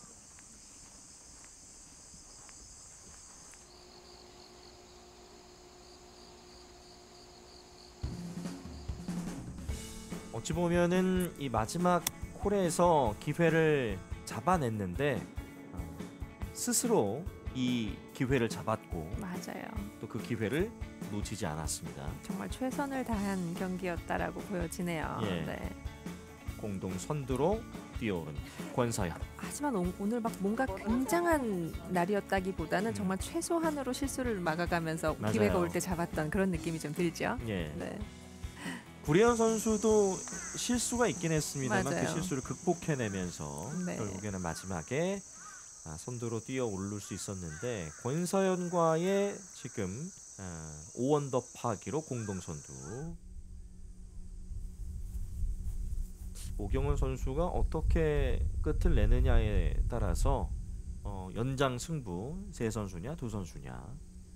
어찌 보면은 이 마지막 홀에서 기회를 잡아냈는데 어, 스스로 이 기회를 잡았고 맞아요. 또 그 기회를 놓치지 않았습니다. 정말 최선을 다한 경기였다라고 보여지네요. 예. 네. 공동 선두로 뛰어오른 권서연. 하지만 오, 오늘 막 뭔가 굉장한 날이었다기보다는 음. 정말 최소한으로 실수를 막아가면서 맞아요. 기회가 올 때 잡았던 그런 느낌이 좀 들죠. 예. 네. 구리현 선수도 실수가 있긴 했습니다만 맞아요. 그 실수를 극복해내면서 네. 결국에는 마지막에 아, 선두로 뛰어 오를 수 있었는데 권서연과의 지금 아, 오 언더파 기록 공동 선두. 오경원 선수가 어떻게 끝을 내느냐에 따라서 어, 연장 승부 세 선수냐 두 선수냐.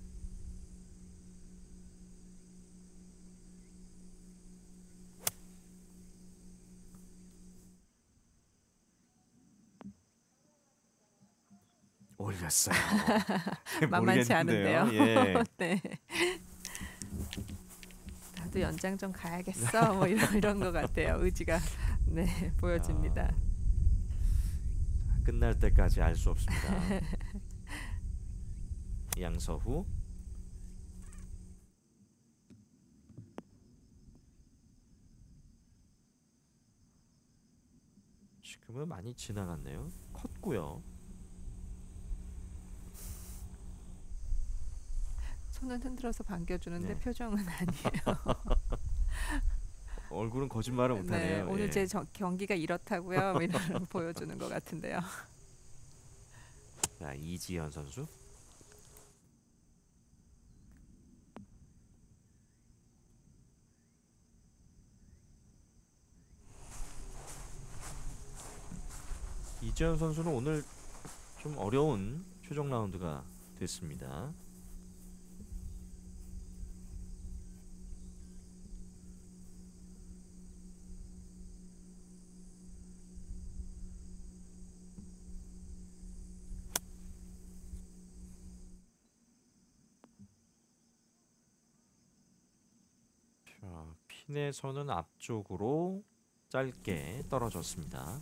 올렸어요. 만만치 모르겠는데요. 않은데요. 예. 네. 나도 연장 좀 가야겠어. 뭐 이런 이런 것 같아요. 의지가 네 보여집니다. 아, 끝날 때까지 알 수 없습니다. 양서후. 지금은 많이 지나갔네요. 컸고요. 손은 흔들어서 반겨주는데 네. 표정은 아니에요. 얼굴은 거짓말을 네, 못하네요. 오늘 예. 제 저, 경기가 이렇다고요. 뭐 이런 보여주는 것 같은데요. 자, 이지연 선수. 이지연 선수는 오늘 좀 어려운 최종 라운드가 됐습니다. 자, 핀에서는 앞쪽으로 짧게 떨어졌습니다.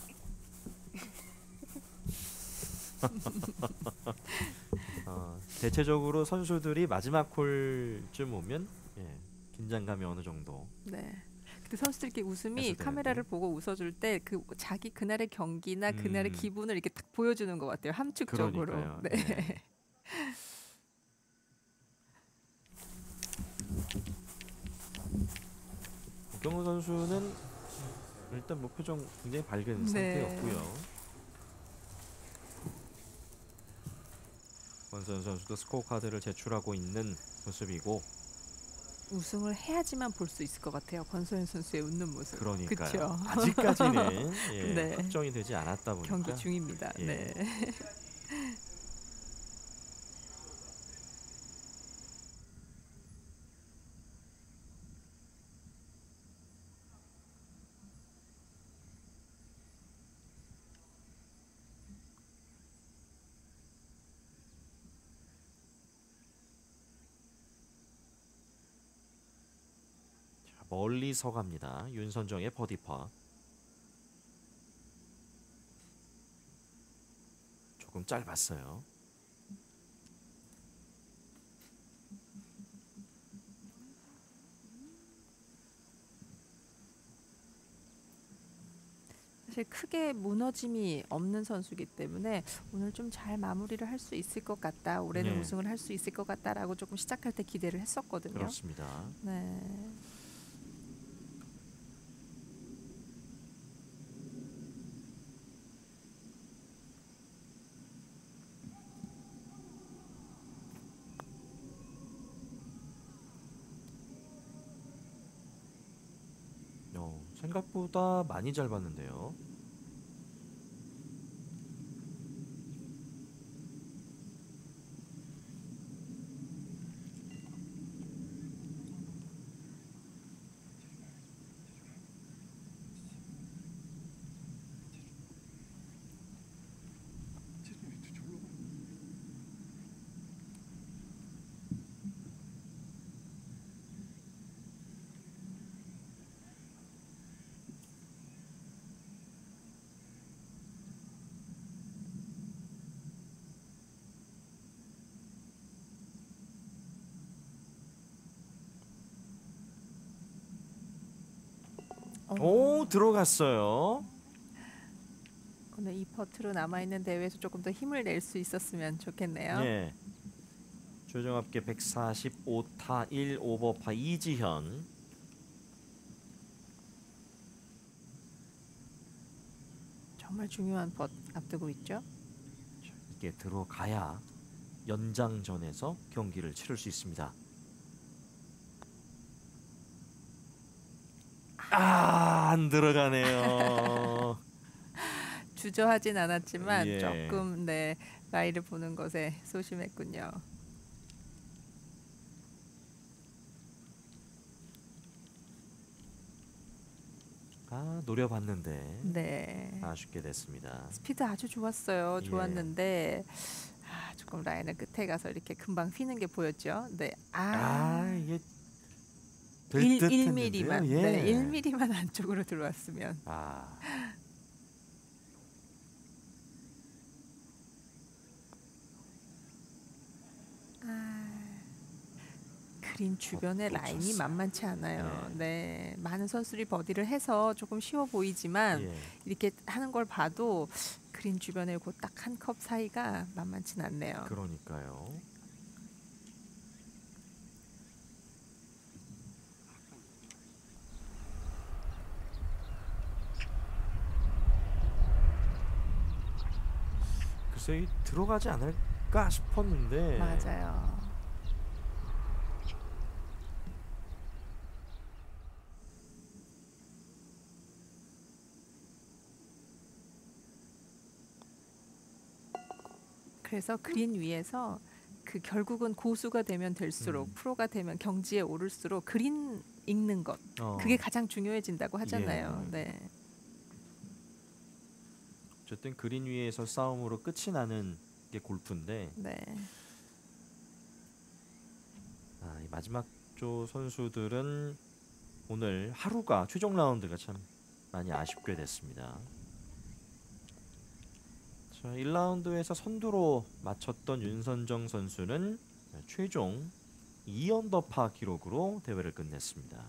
어, 대체적으로 선수들이 마지막 홀쯤 오면 예, 긴장감이 어느 정도. 네. 근데 선수들께 웃음이 해소되는데. 카메라를 보고 웃어줄 때 그 자기 그날의 경기나 그날의 음. 기분을 이렇게 딱 보여주는 것 같아요. 함축적으로. 그러니까요. 네. 네. 오경호 선수는 일단 뭐 표정 굉장히 밝은 네. 상태였고요. 권선 선수도 스코어 카드를 제출하고 있는 모습이고. 우승을 해야지만 볼 수 있을 것 같아요. 권소연 선수의 웃는 모습. 그러니까요. 그쵸? 아직까지는 예, 네. 확정이 되지 않았다 보니까. 경기 중입니다. 예. 네. 자, 멀리서 갑니다. 윤선정의 버디파. 조금 짧았어요. 사실 크게 무너짐이 없는 선수이기 때문에 오늘 좀 잘 마무리를 할 수 있을 것 같다. 올해는 네. 우승을 할 수 있을 것 같다라고 조금 시작할 때 기대를 했었거든요. 그렇습니다. 네. 생각보다 많이 잘 봤는데요. 어, 오, 들어갔어요. 오늘 이 퍼트로 남아있는 대회에서 조금 더 힘을 낼 수 있었으면 좋겠네요. 예. 최종 합계 백사십오 타 일 오버파 이지현. 정말 중요한 퍼 앞두고 있죠. 이게 들어가야 연장전에서 경기를 치를 수 있습니다. 아, 안 들어가네요. 주저하진 않았지만 예. 조금 네 라이를 보는 것에 소심했군요. 아, 노려봤는데 네. 아쉽게 됐습니다. 스피드 아주 좋았어요. 예. 좋았는데 아, 조금 라인을 끝에 가서 이렇게 금방 휘는 게 보였죠. 네. 아, 아, 이게 될 일, 듯 일 했는데요. 밀리미터만 예. 네, 일 밀리미터만 안쪽으로 들어왔으면. 아, 아, 그린 주변의 못 라인이 쳤어요. 만만치 않아요. 예. 네, 많은 선수들이 버디를 해서 조금 쉬워 보이지만 예. 이렇게 하는 걸 봐도 그린 주변의 그 딱 한 컵 사이가 만만치 않네요. 그러니까요. 글쎄 이 들어가지 않을까 싶었는데 맞아요. 그래서 그린 위에서 그 결국은 고수가 되면 될수록 음. 프로가 되면 경지에 오를수록 그린 읽는 것 어, 그게 가장 중요해진다고 하잖아요. 예. 네. 어쨌든 그린 위에서 싸움으로 끝이 나는 게 골프인데 네. 아, 이 마지막 조 선수들은 오늘 하루가 최종 라운드가 참 많이 아쉽게 됐습니다. 자, 일 라운드에서 선두로 마쳤던 윤선정 선수는 최종 이 언더파 기록으로 대회를 끝냈습니다.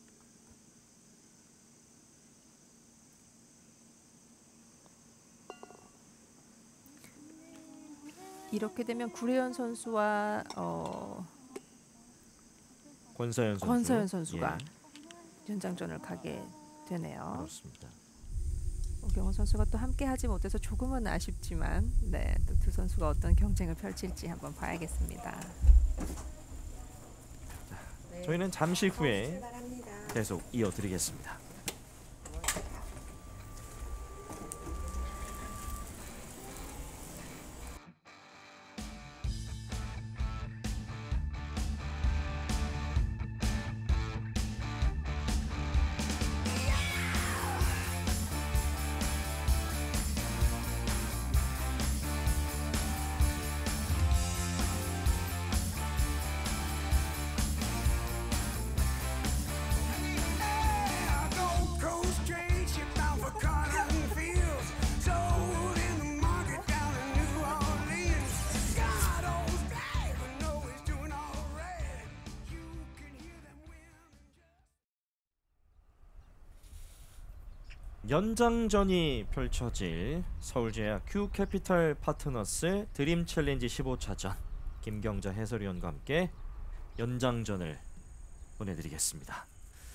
이렇게 되면 구례현 선수와 어, 권서현 선수. 권서현 선수가 예, 연장전을 가게 되네요. 그렇습니다. 오경호 선수가 또 함께 하지 못해서 조금은 아쉽지만 네, 또 두 선수가 어떤 경쟁을 펼칠지 한번 봐야겠습니다. 저희는 잠시 후에 계속 이어드리겠습니다. 연장전이 펼쳐질 서울제야 큐캐피털 파트너스 드림 챌린지 십오 차전 김경자 해설위원과 함께 연장전을 보내드리겠습니다.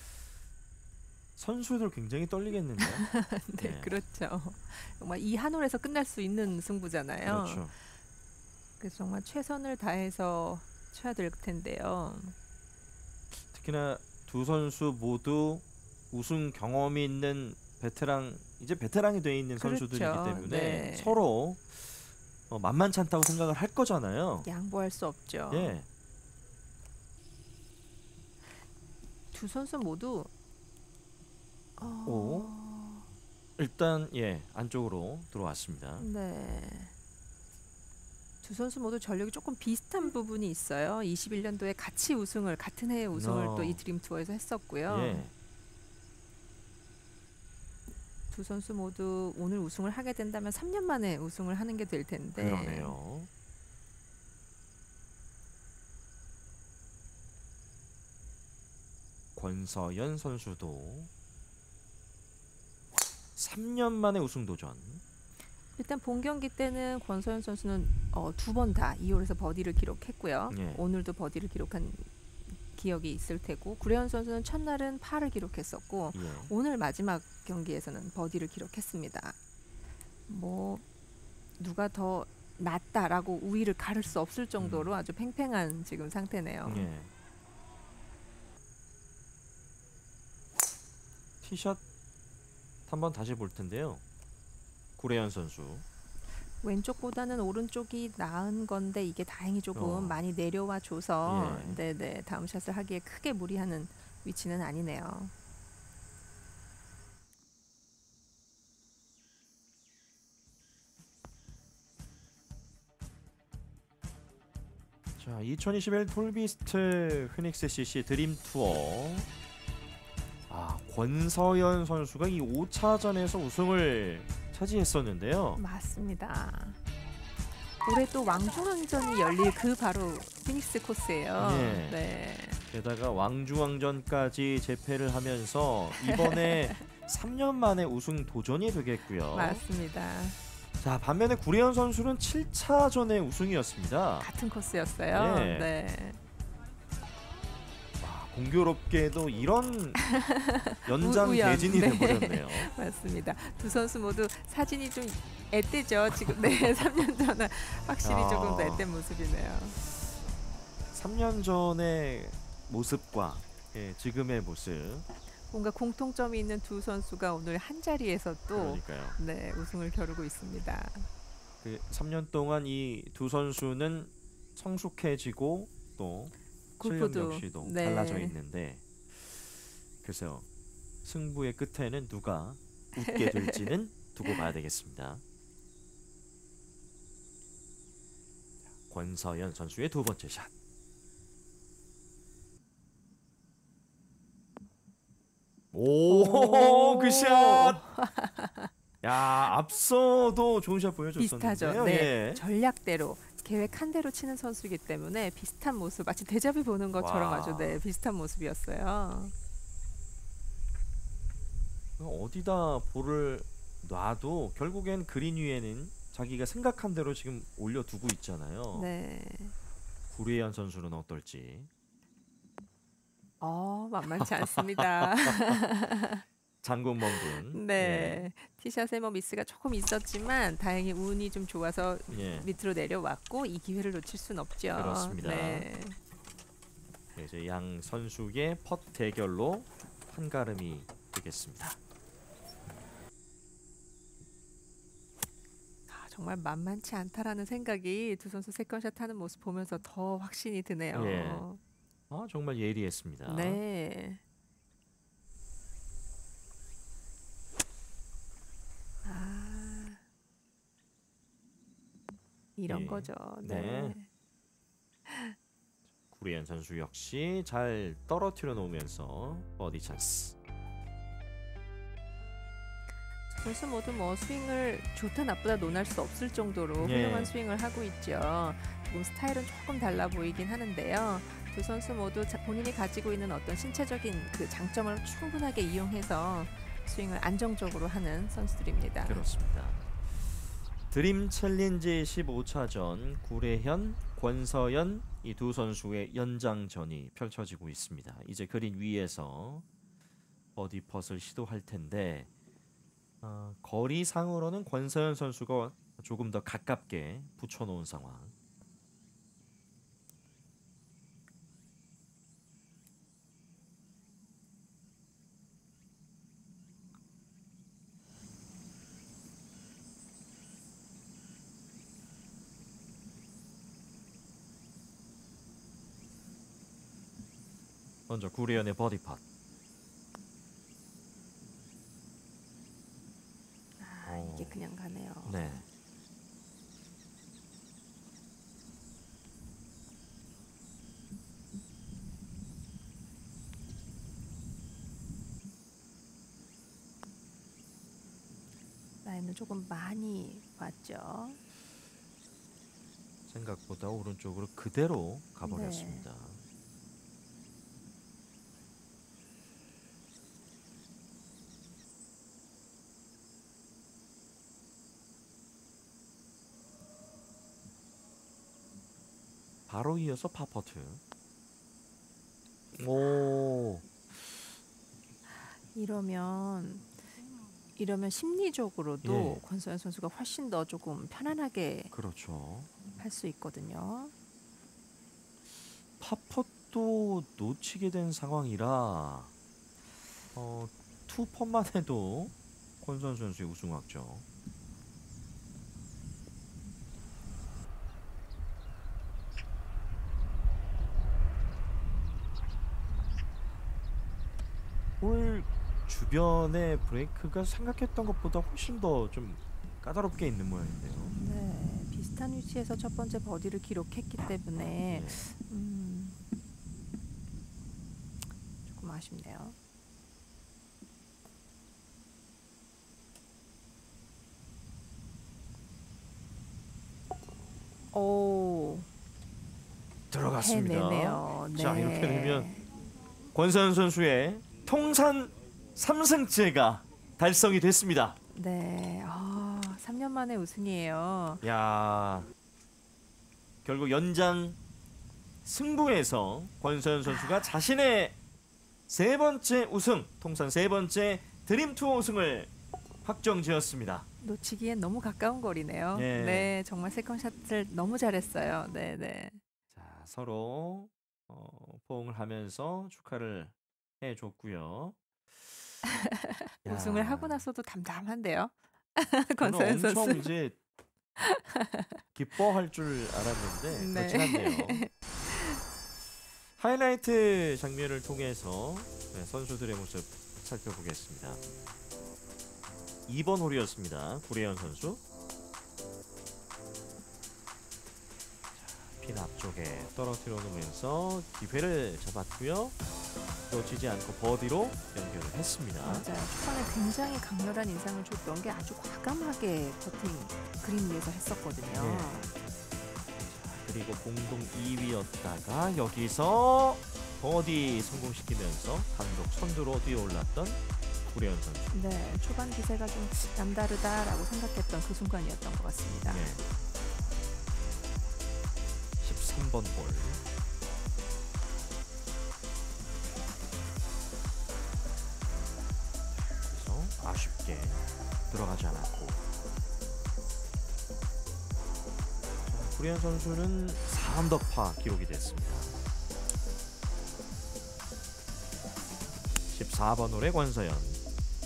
선수들 굉장히 떨리겠는데요. 네, 네. 그렇죠. 정말 이 한 홀에서 끝날 수 있는 승부잖아요. 그렇죠. 그래서 정말 최선을 다해서 쳐야 될 텐데요. 특히나 두 선수 모두 우승 경험이 있는 베테랑 이제 베테랑이 돼 있는 그렇죠. 선수들이기 때문에 네. 서로 어, 만만찮다고 생각을 할 거잖아요. 양보할 수 없죠. 예. 두 선수 모두 어... 오. 일단 예 안쪽으로 들어왔습니다. 네. 두 선수 모두 전력이 조금 비슷한 부분이 있어요. 이십일 년도에 같이 우승을 같은 해에 우승을 어. 또 이 드림 투어에서 했었고요. 예. 두 선수 모두 오늘 우승을 하게 된다면 삼 년 만에 우승을 하는 게 될 텐데. 그러네요. 권서연 선수도 삼 년 만에 우승 도전. 일단 본 경기 때는 권서연 선수는 어, 두 번 다 이 홀에서 버디를 기록했고요. 예. 오늘도 버디를 기록한 기억이 있을 테고 구례현 선수는 첫날은 파를 기록했었고 예. 오늘 마지막 경기에서는 버디를 기록했습니다. 뭐 누가 더 낫다라고 우위를 가를 수 없을 정도로 음. 아주 팽팽한 지금 상태네요. 예. 티샷 한번 다시 볼 텐데요. 구례현 선수. 왼쪽보다는 오른쪽이 나은 건데 이게 다행히 조금 어. 많이 내려와 줘서 예. 네네 다음 샷을 하기에 크게 무리하는 위치는 아니네요. 자, 이천이십일 톨비스트 휘닉스 씨씨 드림 투어. 아, 권서연 선수가 이 오 차전에서 우승을 차지했었는데요. 맞습니다. 올해 또 왕중왕전이 열릴 그 바로 피닉스 코스예요. 예. 네. 게다가 왕중왕전까지 재패를 하면서 이번에 삼 년 만에 우승 도전이 되겠고요. 맞습니다. 자, 반면에 구례현 선수는 칠 차전의 우승이었습니다. 같은 코스였어요. 예. 네. 와, 공교롭게도 이런 연장 우연. 대진이 네. 돼버렸네요. 맞습니다. 두 선수 모두 사진이 좀 앳되죠. 지금 네, 삼 년 전은 확실히 아. 조금 더 앳된 모습이네요. 삼 년 전의 모습과 예, 지금의 모습. 뭔가 공통점이 있는 두 선수가 오늘 한 자리에서 또 그러니까요. 네, 우승을 겨루고 있습니다. 그 삼 년 동안 이 두 선수는 성숙해지고 또 실력 골프도, 역시도 네. 달라져 있는데 글쎄요. 승부의 끝에는 누가 웃게 될지는 두고 봐야 되겠습니다. 권서연 선수의 두 번째 샷. 오, 그 샷. 야, 앞서도 좋은 샷 보여줬었는데요. 비슷하죠. 네. 예. 전략대로 계획한 대로 치는 선수이기 때문에 비슷한 모습, 마치 데자뷰 보는 것처럼 와. 아주 네, 비슷한 모습이었어요. 어디다 볼을 놔도 결국엔 그린 위에는 자기가 생각한 대로 지금 올려두고 있잖아요. 네. 구례현 선수는 어떨지. 어, 만만치 않습니다. 장군멍군. 네. 티샷에 뭐 미스가 조금 있었지만 다행히 운이 좀 좋아서 예. 예. 밑으로 내려왔고 이 기회를 놓칠 순 없죠. 그렇습니다. 네. 네, 이제 양 선수의 펫 대결로 한가름이 되겠습니다. 아, 정말 만만치 않다라는 생각이 두 선수 세컨샷 하는 모습 보면서 더 확신이 드네요. 예. 아, 정말 예리했습니다. 네. 아, 이런 예. 거죠. 네. 네. 구리현 선수 역시 잘 떨어뜨려 놓으면서 버디 찬스. 두 선수 모두 뭐 스윙을 좋다 나쁘다 논할 수 없을 정도로 예. 훌륭한 스윙을 하고 있죠. 조금 스타일은 조금 달라 보이긴 하는데요. 두 선수 모두 자- 본인이 가지고 있는 어떤 신체적인 그 장점을 충분하게 이용해서 스윙을 안정적으로 하는 선수들입니다. 그렇습니다. 드림 챌린지 십오 차전 구례현, 권서연 이 두 선수의 연장전이 펼쳐지고 있습니다. 이제 그린 위에서 버디 펫을 시도할 텐데 어, 거리상으로는 권서연 선수가 조금 더 가깝게 붙여놓은 상황. 먼저 구리연의 버디 팟. 아, 오. 이게 그냥 가네요. 네. 라인을 조금 많이 왔죠. 생각보다 오른쪽으로 그대로 가버렸습니다. 네. 바로 이어서 파퍼트. 오. 이러면 이러면 심리적으로도 예. 권서연 선수가 훨씬 더 조금 편안하게 그렇죠. 할 수 있거든요. 파퍼도 놓치게 된 상황이라 어, 투펀만 해도 권선 선수의 우승 확정. 오늘 주변에 브레이크가 생각했던 것보다 훨씬 더 좀 까다롭게 있는 모양인데요. 네, 비슷한 위치에서 첫 번째 버디를 기록했기 때문에 네. 음, 조금 아쉽네요. 오, 들어갔습니다. 해내네요. 자, 네. 이렇게 되면 권선 선수의 통산 삼 승째가 달성이 됐습니다. 네, 아, 삼 년 만에 우승이에요. 야, 결국 연장 승부에서 권서연 선수가 자신의 세 번째 우승, 통산 세 번째 드림 투어 우승을 확정지었습니다. 놓치기엔 너무 가까운 거리네요. 예. 네, 정말 세컨샷을 너무 잘했어요. 네, 네. 자, 서로 어, 포옹을 하면서 축하를 해줬고요. 야, 우승을 하고 나서도 담담한데요. 저는 권서연 엄청 선수. 이제 기뻐할 줄 알았는데 네. 그렇진 않네요. 하이라이트 장면을 통해서 네, 선수들의 모습 살펴보겠습니다. 이 번 홀이었습니다. 구례현 선수. 자, 핀 앞쪽에 떨어뜨려 놓으면서 기회를 잡았고요. 놓치지 않고 버디로 연결을 했습니다. 맞아요. 초반에 굉장히 강렬한 인상을 줬던 게 아주 과감하게 퍼팅 그린 위에서 했었거든요. 네. 그리고 공동 이 위였다가 여기서 버디 성공시키면서 단독 선두로 뛰어올랐던 구례현 선수. 네, 초반 기세가 좀 남다르다라고 생각했던 그 순간이었던 것 같습니다. 네. 십삼 번 홀. 그래서 아쉽게 들어가지 않았고. 자, 구례현 선수는 사 언더파 기록이 됐습니다. 십사 번 홀의 권서연.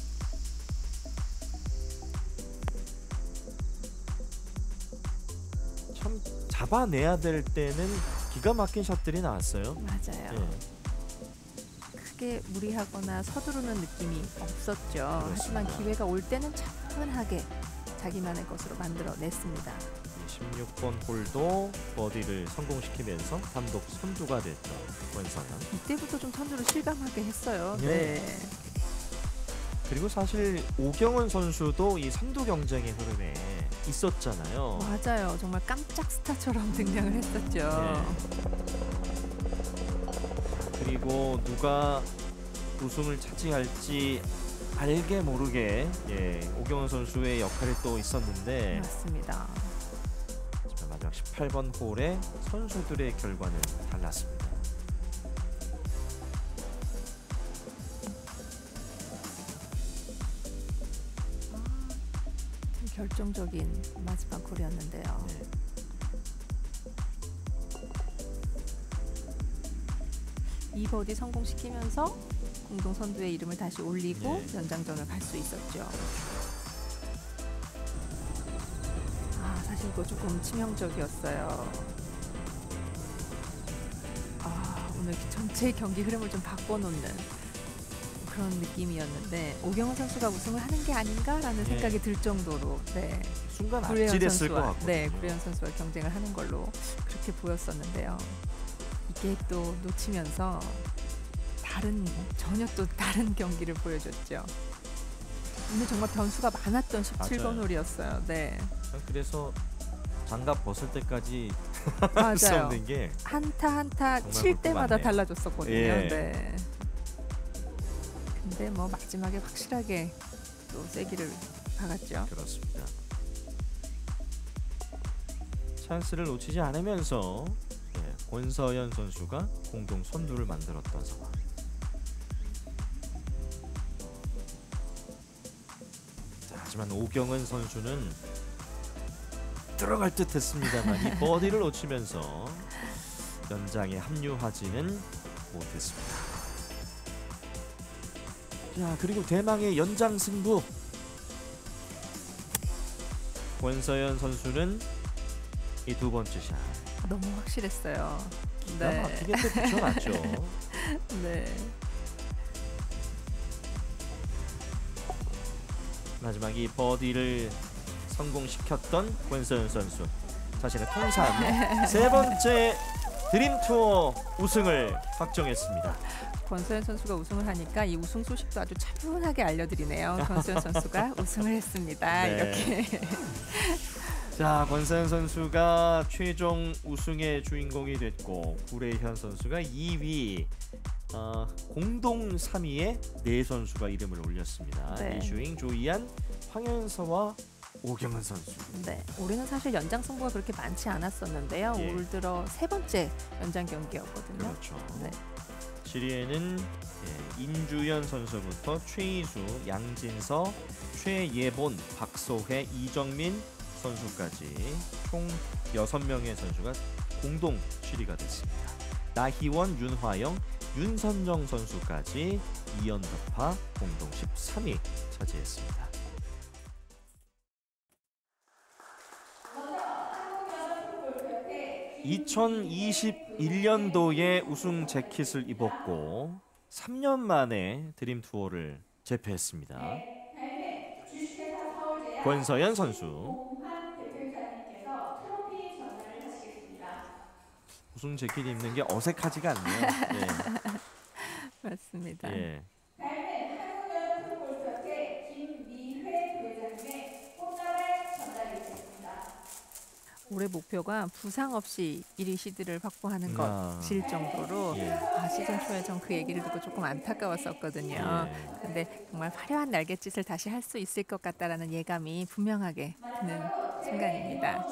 참 잡아내야 될 때는 기가 막힌 샷들이 나왔어요. 맞아요. 예. 크게 무리하거나 서두르는 느낌이 없었죠. 하지만 그렇습니다. 기회가 올 때는 차분하게 자기만의 것으로 만들어냈습니다. 십육 번 홀도 버디를 성공시키면서 단독 선두가 됐던 권서연. 이때부터 좀 선두를 실감하게 했어요. 네. 네. 그리고 사실 오경은 선수도 이 선두 경쟁의 흐름에 있었잖아요. 맞아요. 정말 깜짝 스타처럼 등장을 했었죠. 예. 그리고 누가 우승을 차지할지 알게 모르게 예, 오경은 선수의 역할이 또 있었는데 맞습니다. 하지만 마지막 십팔 번 홀에 선수들의 결과는 달랐습니다. 좀 결정적인 마지막 홀이었는데요. 네. 이 버디 성공시키면서 공동 선두의 이름을 다시 올리고 네. 연장전을 갈 수 있었죠. 아, 사실 이거 조금 치명적이었어요. 아, 오늘 이렇게 전체 경기 흐름을 좀 바꿔놓는 그런 느낌이었는데 오경은 선수가 우승을 하는 게 아닌가라는 예. 생각이 들 정도로 네. 순간 구례현 아찔했을 것 선수와 같거든요. 네, 구례현 선수와 경쟁을 하는 걸로 그렇게 보였었는데요. 이게 또 놓치면서 다른 전혀 또 다른 경기를 보여줬죠. 오늘 정말 변수가 많았던 십칠 번 맞아요. 홀이었어요. 네, 그래서 장갑 벗을 때까지 맞아요. 싸우는 게 한타 한타 정말 칠 볼 때마다 것 같네요. 달라졌었거든요. 예. 네. 근데 뭐 마지막에 확실하게 또 세기를 박았죠. 그렇습니다. 찬스를 놓치지 않으면서 예, 권서연 선수가 공동 선두를 만들었던 상황. 자, 하지만 오경은 선수는 들어갈 듯했습니다만 이 버디를 놓치면서 연장에 합류하지는 못했습니다. 자, 그리고 대망의 연장 승부. 권서연 선수는 이 두 번째 샷 너무 확실했어요. 기가 네, 막히게 또 붙여놨죠. 네. 마지막 이 버디를 성공시켰던 권서연 선수, 자신의 통산 세 번째 드림투어 우승을 확정했습니다. 권서연 선수가 우승을 하니까 이 우승 소식도 아주 차분하게 알려드리네요. 권서연 선수가 우승을 했습니다. 네. 이렇게 자, 권서연 선수가 최종 우승의 주인공이 됐고 구례현 선수가 이 위, 어, 공동 삼 위에 네 선수가 이름을 올렸습니다. 네. 이슈잉, 조이안, 황현서와 오경은 선수. 네, 올해는 사실 연장 승부가 그렇게 많지 않았었는데요. 예. 올 들어 세 번째 연장 경기였거든요. 그렇죠. 네. 칠 위에는 예, 인주연 선수부터 최희수, 양진서, 최예본, 박소혜, 이정민 선수까지 총 여섯 명의 선수가 공동 칠 위가 됐습니다. 나희원, 윤화영, 윤선정 선수까지 이 연더파 공동 십삼 위 차지했습니다. 이천이십일 년도에 우승 재킷을 입었고 삼 년 만에 드림 투어를 재패했습니다. 권서연 선수 우승 재킷 입는 게 어색하지가 않네요. 맞습니다. 예. 예. 올해 목표가 부상 없이 일 위 시드를 확보하는 아. 것일 정도로 예. 아, 시즌 초에 전 그 얘기를 듣고 조금 안타까웠었거든요. 예. 근데 정말 화려한 날갯짓을 다시 할 수 있을 것 같다라는 예감이 분명하게 드는 순간입니다.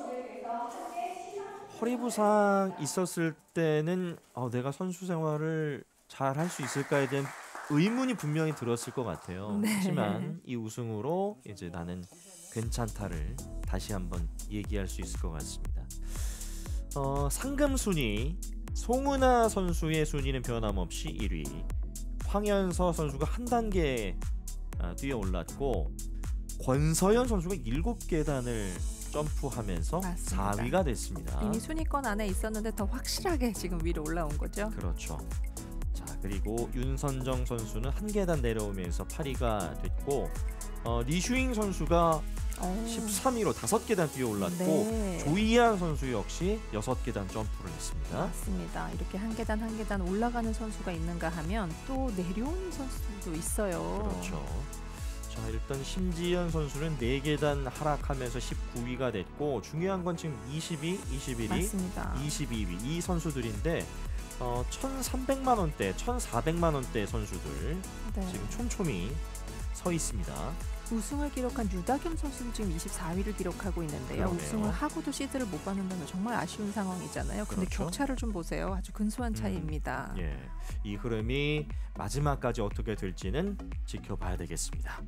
허리 부상 있었을 때는 어, 내가 선수 생활을 잘 할 수 있을까에 대한 의문이 분명히 들었을 것 같아요. 네. 하지만 이 우승으로 이제 나는 괜찮다를 다시 한번 얘기할 수 있을 것 같습니다. 어, 상금 순위 송은아 선수의 순위는 변함없이 일 위, 황현서 선수가 한 단계 아, 뛰어 올랐고 권서연 선수가 일곱 계단을 점프하면서 맞습니다. 사 위가 됐습니다. 이미 순위권 안에 있었는데 더 확실하게 지금 위로 올라온 거죠. 그렇죠. 자, 그리고 윤선정 선수는 한 계단 내려오면서 팔 위가 됐고 어, 리슈잉 선수가 오. 십삼 위로 다섯 계단 뛰어 올랐고 네. 조이안 선수 역시 여섯 계단 점프를 했습니다. 맞습니다. 이렇게 한 계단 한 계단 올라가는 선수가 있는가 하면 또 내려오는 선수도 있어요. 그렇죠. 자, 일단 심지연 선수는 네 계단 하락하면서 십구 위가 됐고 중요한 건 지금 이십 위, 이십일 위, 맞습니다. 이십이 위 이 선수들인데 어, 천삼백만 원대, 천사백만 원대 선수들 네. 지금 촘촘히 서 있습니다. 우승을 기록한 유다겸 선수도 지금 이십사 위를 기록하고 있는데요. 그러네요. 우승을 하고도 시드를 못 받는다면 정말 아쉬운 상황이잖아요. 근데 그렇죠. 격차를 좀 보세요. 아주 근소한 음, 차이입니다. 예, 이 흐름이 마지막까지 어떻게 될지는 지켜봐야 되겠습니다.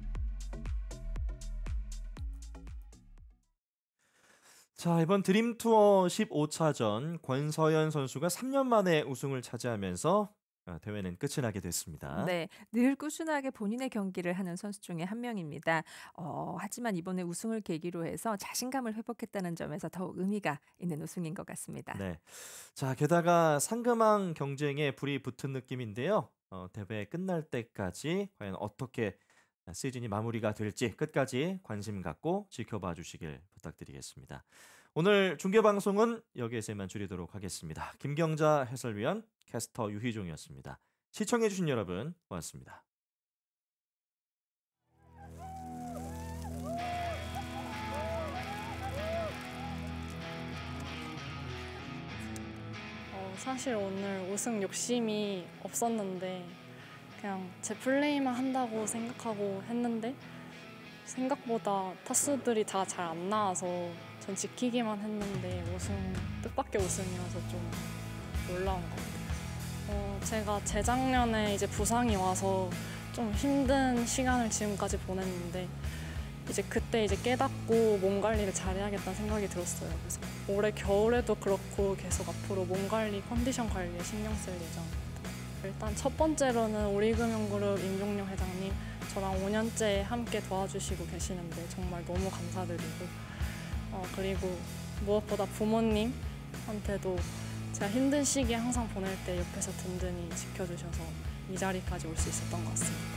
자, 이번 드림투어 십오 차전 권서연 선수가 삼 년 만에 우승을 차지하면서 어, 대회는 끝이 나게 됐습니다. 네, 늘 꾸준하게 본인의 경기를 하는 선수 중에 한 명입니다. 어, 하지만 이번에 우승을 계기로 해서 자신감을 회복했다는 점에서 더욱 의미가 있는 우승인 것 같습니다. 네. 자, 게다가 상금왕 경쟁에 불이 붙은 느낌인데요. 어, 대회 끝날 때까지 과연 어떻게 시즌이 마무리가 될지 끝까지 관심 갖고 지켜봐 주시길 부탁드리겠습니다. 오늘 중계 방송은 여기에서만 줄이도록 하겠습니다. 김경자 해설위원, 캐스터 유희종이었습니다. 시청해 주신 여러분 고맙습니다. 어, 사실 오늘 우승 욕심이 없었는데 그냥 제 플레이만 한다고 생각하고 했는데 생각보다 타수들이 다 잘 안 나와서 전 지키기만 했는데 우승, 뜻밖의 우승이어서 좀 놀라운 것 같아요. 어, 제가 재작년에 이제 부상이 와서 좀 힘든 시간을 지금까지 보냈는데 이제 그때 이제 깨닫고 몸 관리를 잘해야겠다는 생각이 들었어요. 그래서 올해 겨울에도 그렇고 계속 앞으로 몸 관리, 컨디션 관리에 신경 쓸 예정입니다. 일단 첫 번째로는 우리금융그룹 임종용 회장님, 저랑 오 년째 함께 도와주시고 계시는데 정말 너무 감사드리고, 어, 그리고 무엇보다 부모님한테도 제가 힘든 시기에 항상 보낼 때 옆에서 든든히 지켜주셔서 이 자리까지 올 수 있었던 것 같습니다.